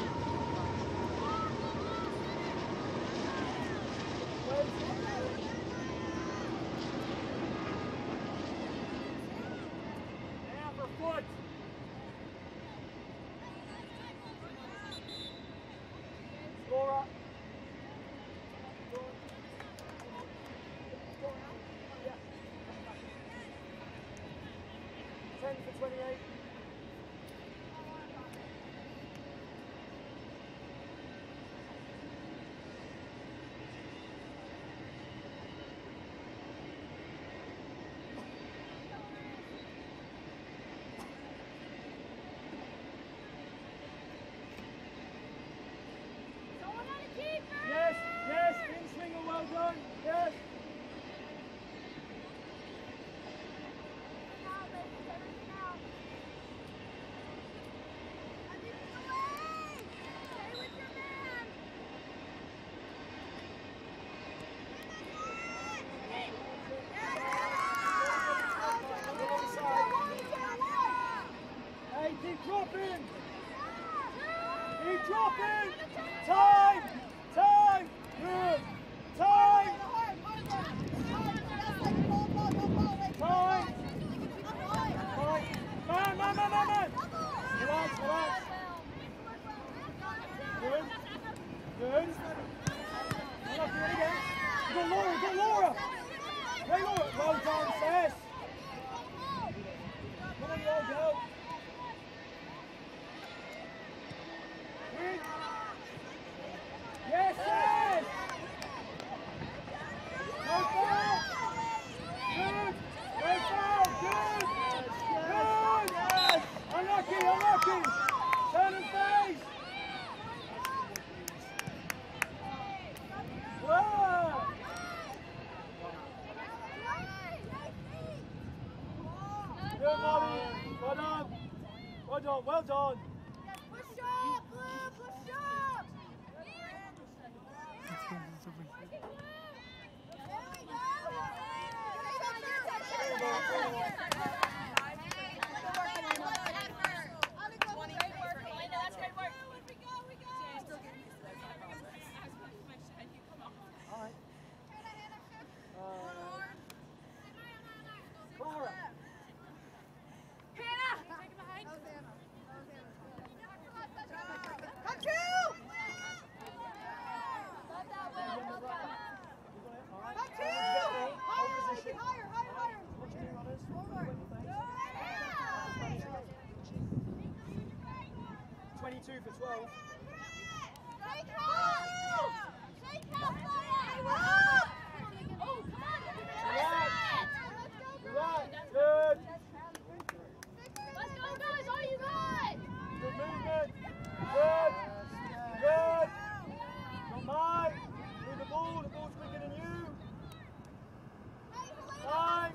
A: Now for foot! Score up! ten for twenty-eight. Yes, yes, in swinger, well done. Yes. Hey, keep dropping! Keep dropping! Time! Time! Good! Time! Time! Time! Man, man, man, man, man! Relax, relax! Good! Good! You're not doing it again! You got Laura, you got Laura! Hey, Laura! Well done, Seth! Come on, Laura, go! Quick! Yes, yes! No foul! Good! No foul! Good! Good! Yes! Unlucky, unlucky! Turn and face! Wow! Good, Molly! Well done! Well done, well done!
B: Push up, Blue, push up!
A: twenty-two for twelve. Right, good.
F: Let's go, guys, all you got!
A: Good movement. Good. Good. Not mine. Move the ball. The ball's quicker than you. Time.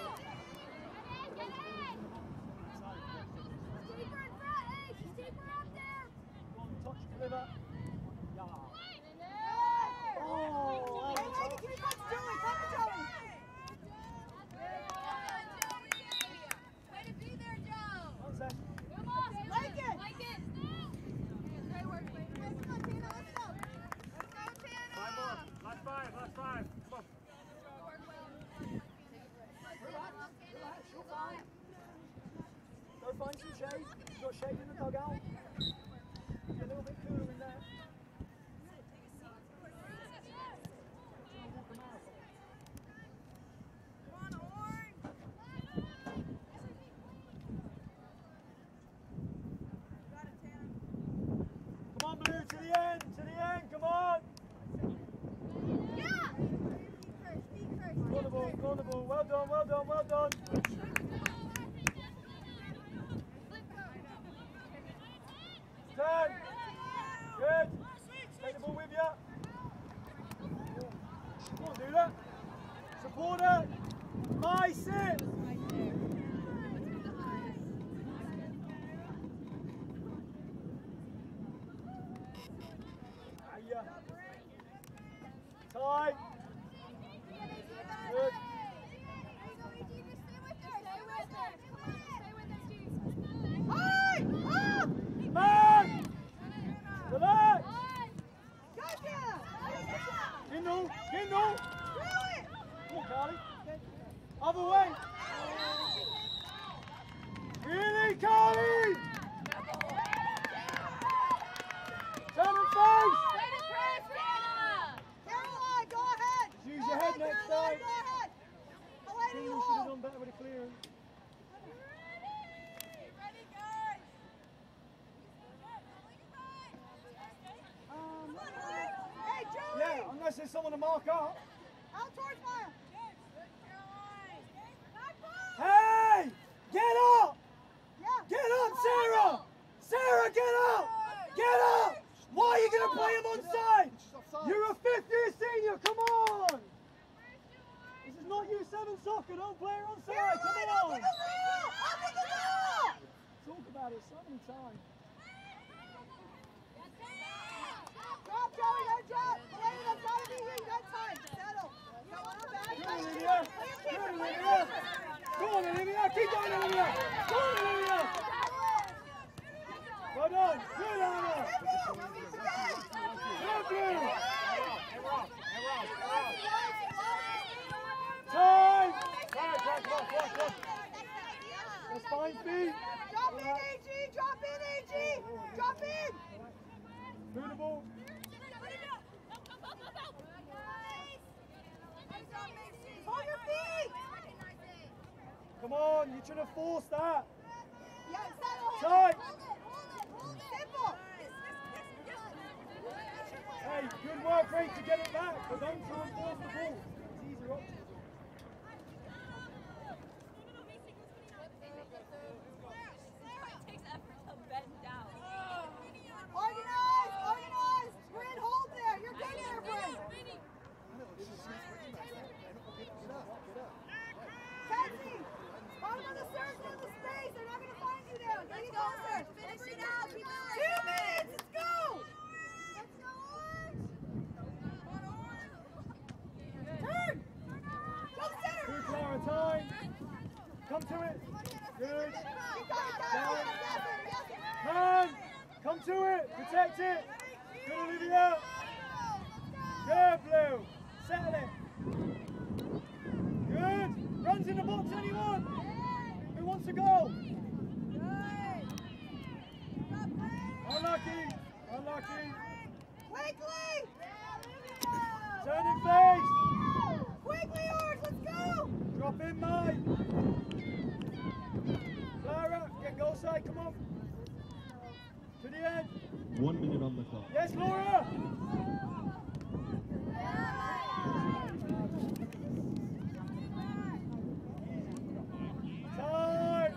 A: Touch, deliver. Yeah. Oh,
B: Way to be there, Joe!
A: one sec.
B: Like it!
F: Like it!
B: Great work, ladies. Let's go, Tina, let's go! Let's go, Tina!
A: Five more. Last five, last five. Come on. Relax, relax, you're fine. Go find some shade. You've got shade in the dugout. Be a little bit cooler in there. Come on, Blue, to the end, to the end, come on! Corner ball, corner ball, well done, well done, well done! Turn! Good! Take the ball with you! Come on, do that! Support it! Nice it! Time. Good. Kindle, Kindle. Come on, Carly. Other way. Really, Carly? Turn and face.
B: Caroline, go ahead.
A: Use
B: Go
A: your
B: ahead,
A: head next
B: Caroline,
A: time.
B: Go ahead. Elena,
A: Kindle
B: you
A: should have
B: hold.
A: done better with the clearance.
B: Um, hey, Julie.
A: Yeah, unless there's someone to mark up.
B: Out towards Maya.
A: Hey! Get up!
B: Yeah.
A: Get up, Sarah! Sarah, get up! Get up! Why are you going to play him on side? You're a fifth year senior, come on! This is not U seven soccer, don't play her on side, come on! Talk about it so many times.
B: Drop, Joey, no drop. Elena, that's gotta be you. You got time. Settle. Come on, back.
A: Good, Olivia! Good, Olivia! Go on, Olivia! Keep going, Olivia! Go on, Olivia! Well done! Good, Anna! Good, Blue! Time! Time, time, come on, come on, come on. That's fine, feet.
B: Drop in, A G. Drop in, A G. Drop in.
A: Move the ball.
B: Hold your feet.
A: Come on, you're trying to force that.
B: Yeah, settle.
A: Tight.
B: Simple.
A: Hey, good work, Ray, to get it back, but don't try and force the ball. It's easier option.
B: Organize, organize. Bryn, hold there. You're good there, Bryn. Kenzie, bottom of the circle in the space. They're not going to find you there. Get you closer. Finish it out. Keep it like Two minutes. Let's go. Let's go, Orange. Turn. Go center.
A: Good, Clara, time. Come to it. Good. Down. Man, come to it. Protect it. Good, Olivia. Good, Blue. Settle it. Good. Runs in the box, anyone? Who wants to go? Unlucky. Unlucky.
B: Quickly.
A: Turn and face.
B: Quickly, Orange. Let's go.
A: Drop in, Mike. Clara, get goal side, come on. To the end.
G: One minute on the clock.
A: Yes, Laura. Time.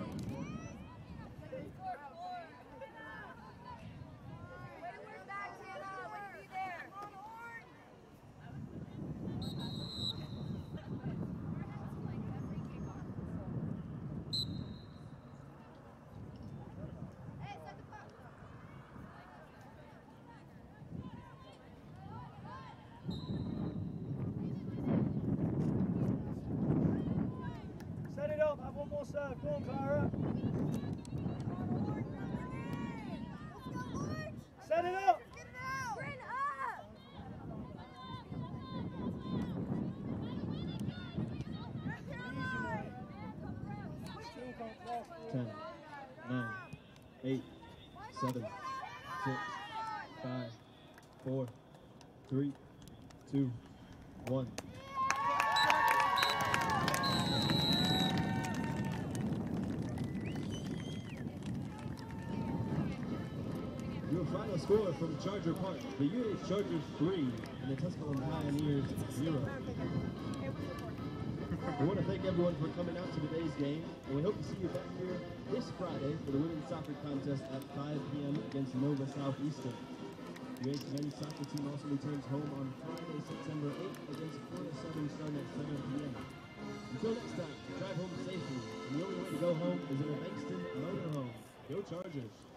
A: Set it up, have one more serve. Go on, Clara. Set it up.
G: Ten, nine, eight, seven, six, five, four, three, two, one. Your final score from Charger Park, the U H Chargers three and the Tusculum Pioneers zero. We want to thank everyone for coming out to today's game, and we hope to see you back here this Friday for the women's soccer contest at five p m against Nova Southeastern. The U H men's soccer team also returns home on Friday, September eighth against Florida Southern starting at seven p m Until next time, drive home safely, and the only way to go home is in a Bankston motorhome. Go Chargers!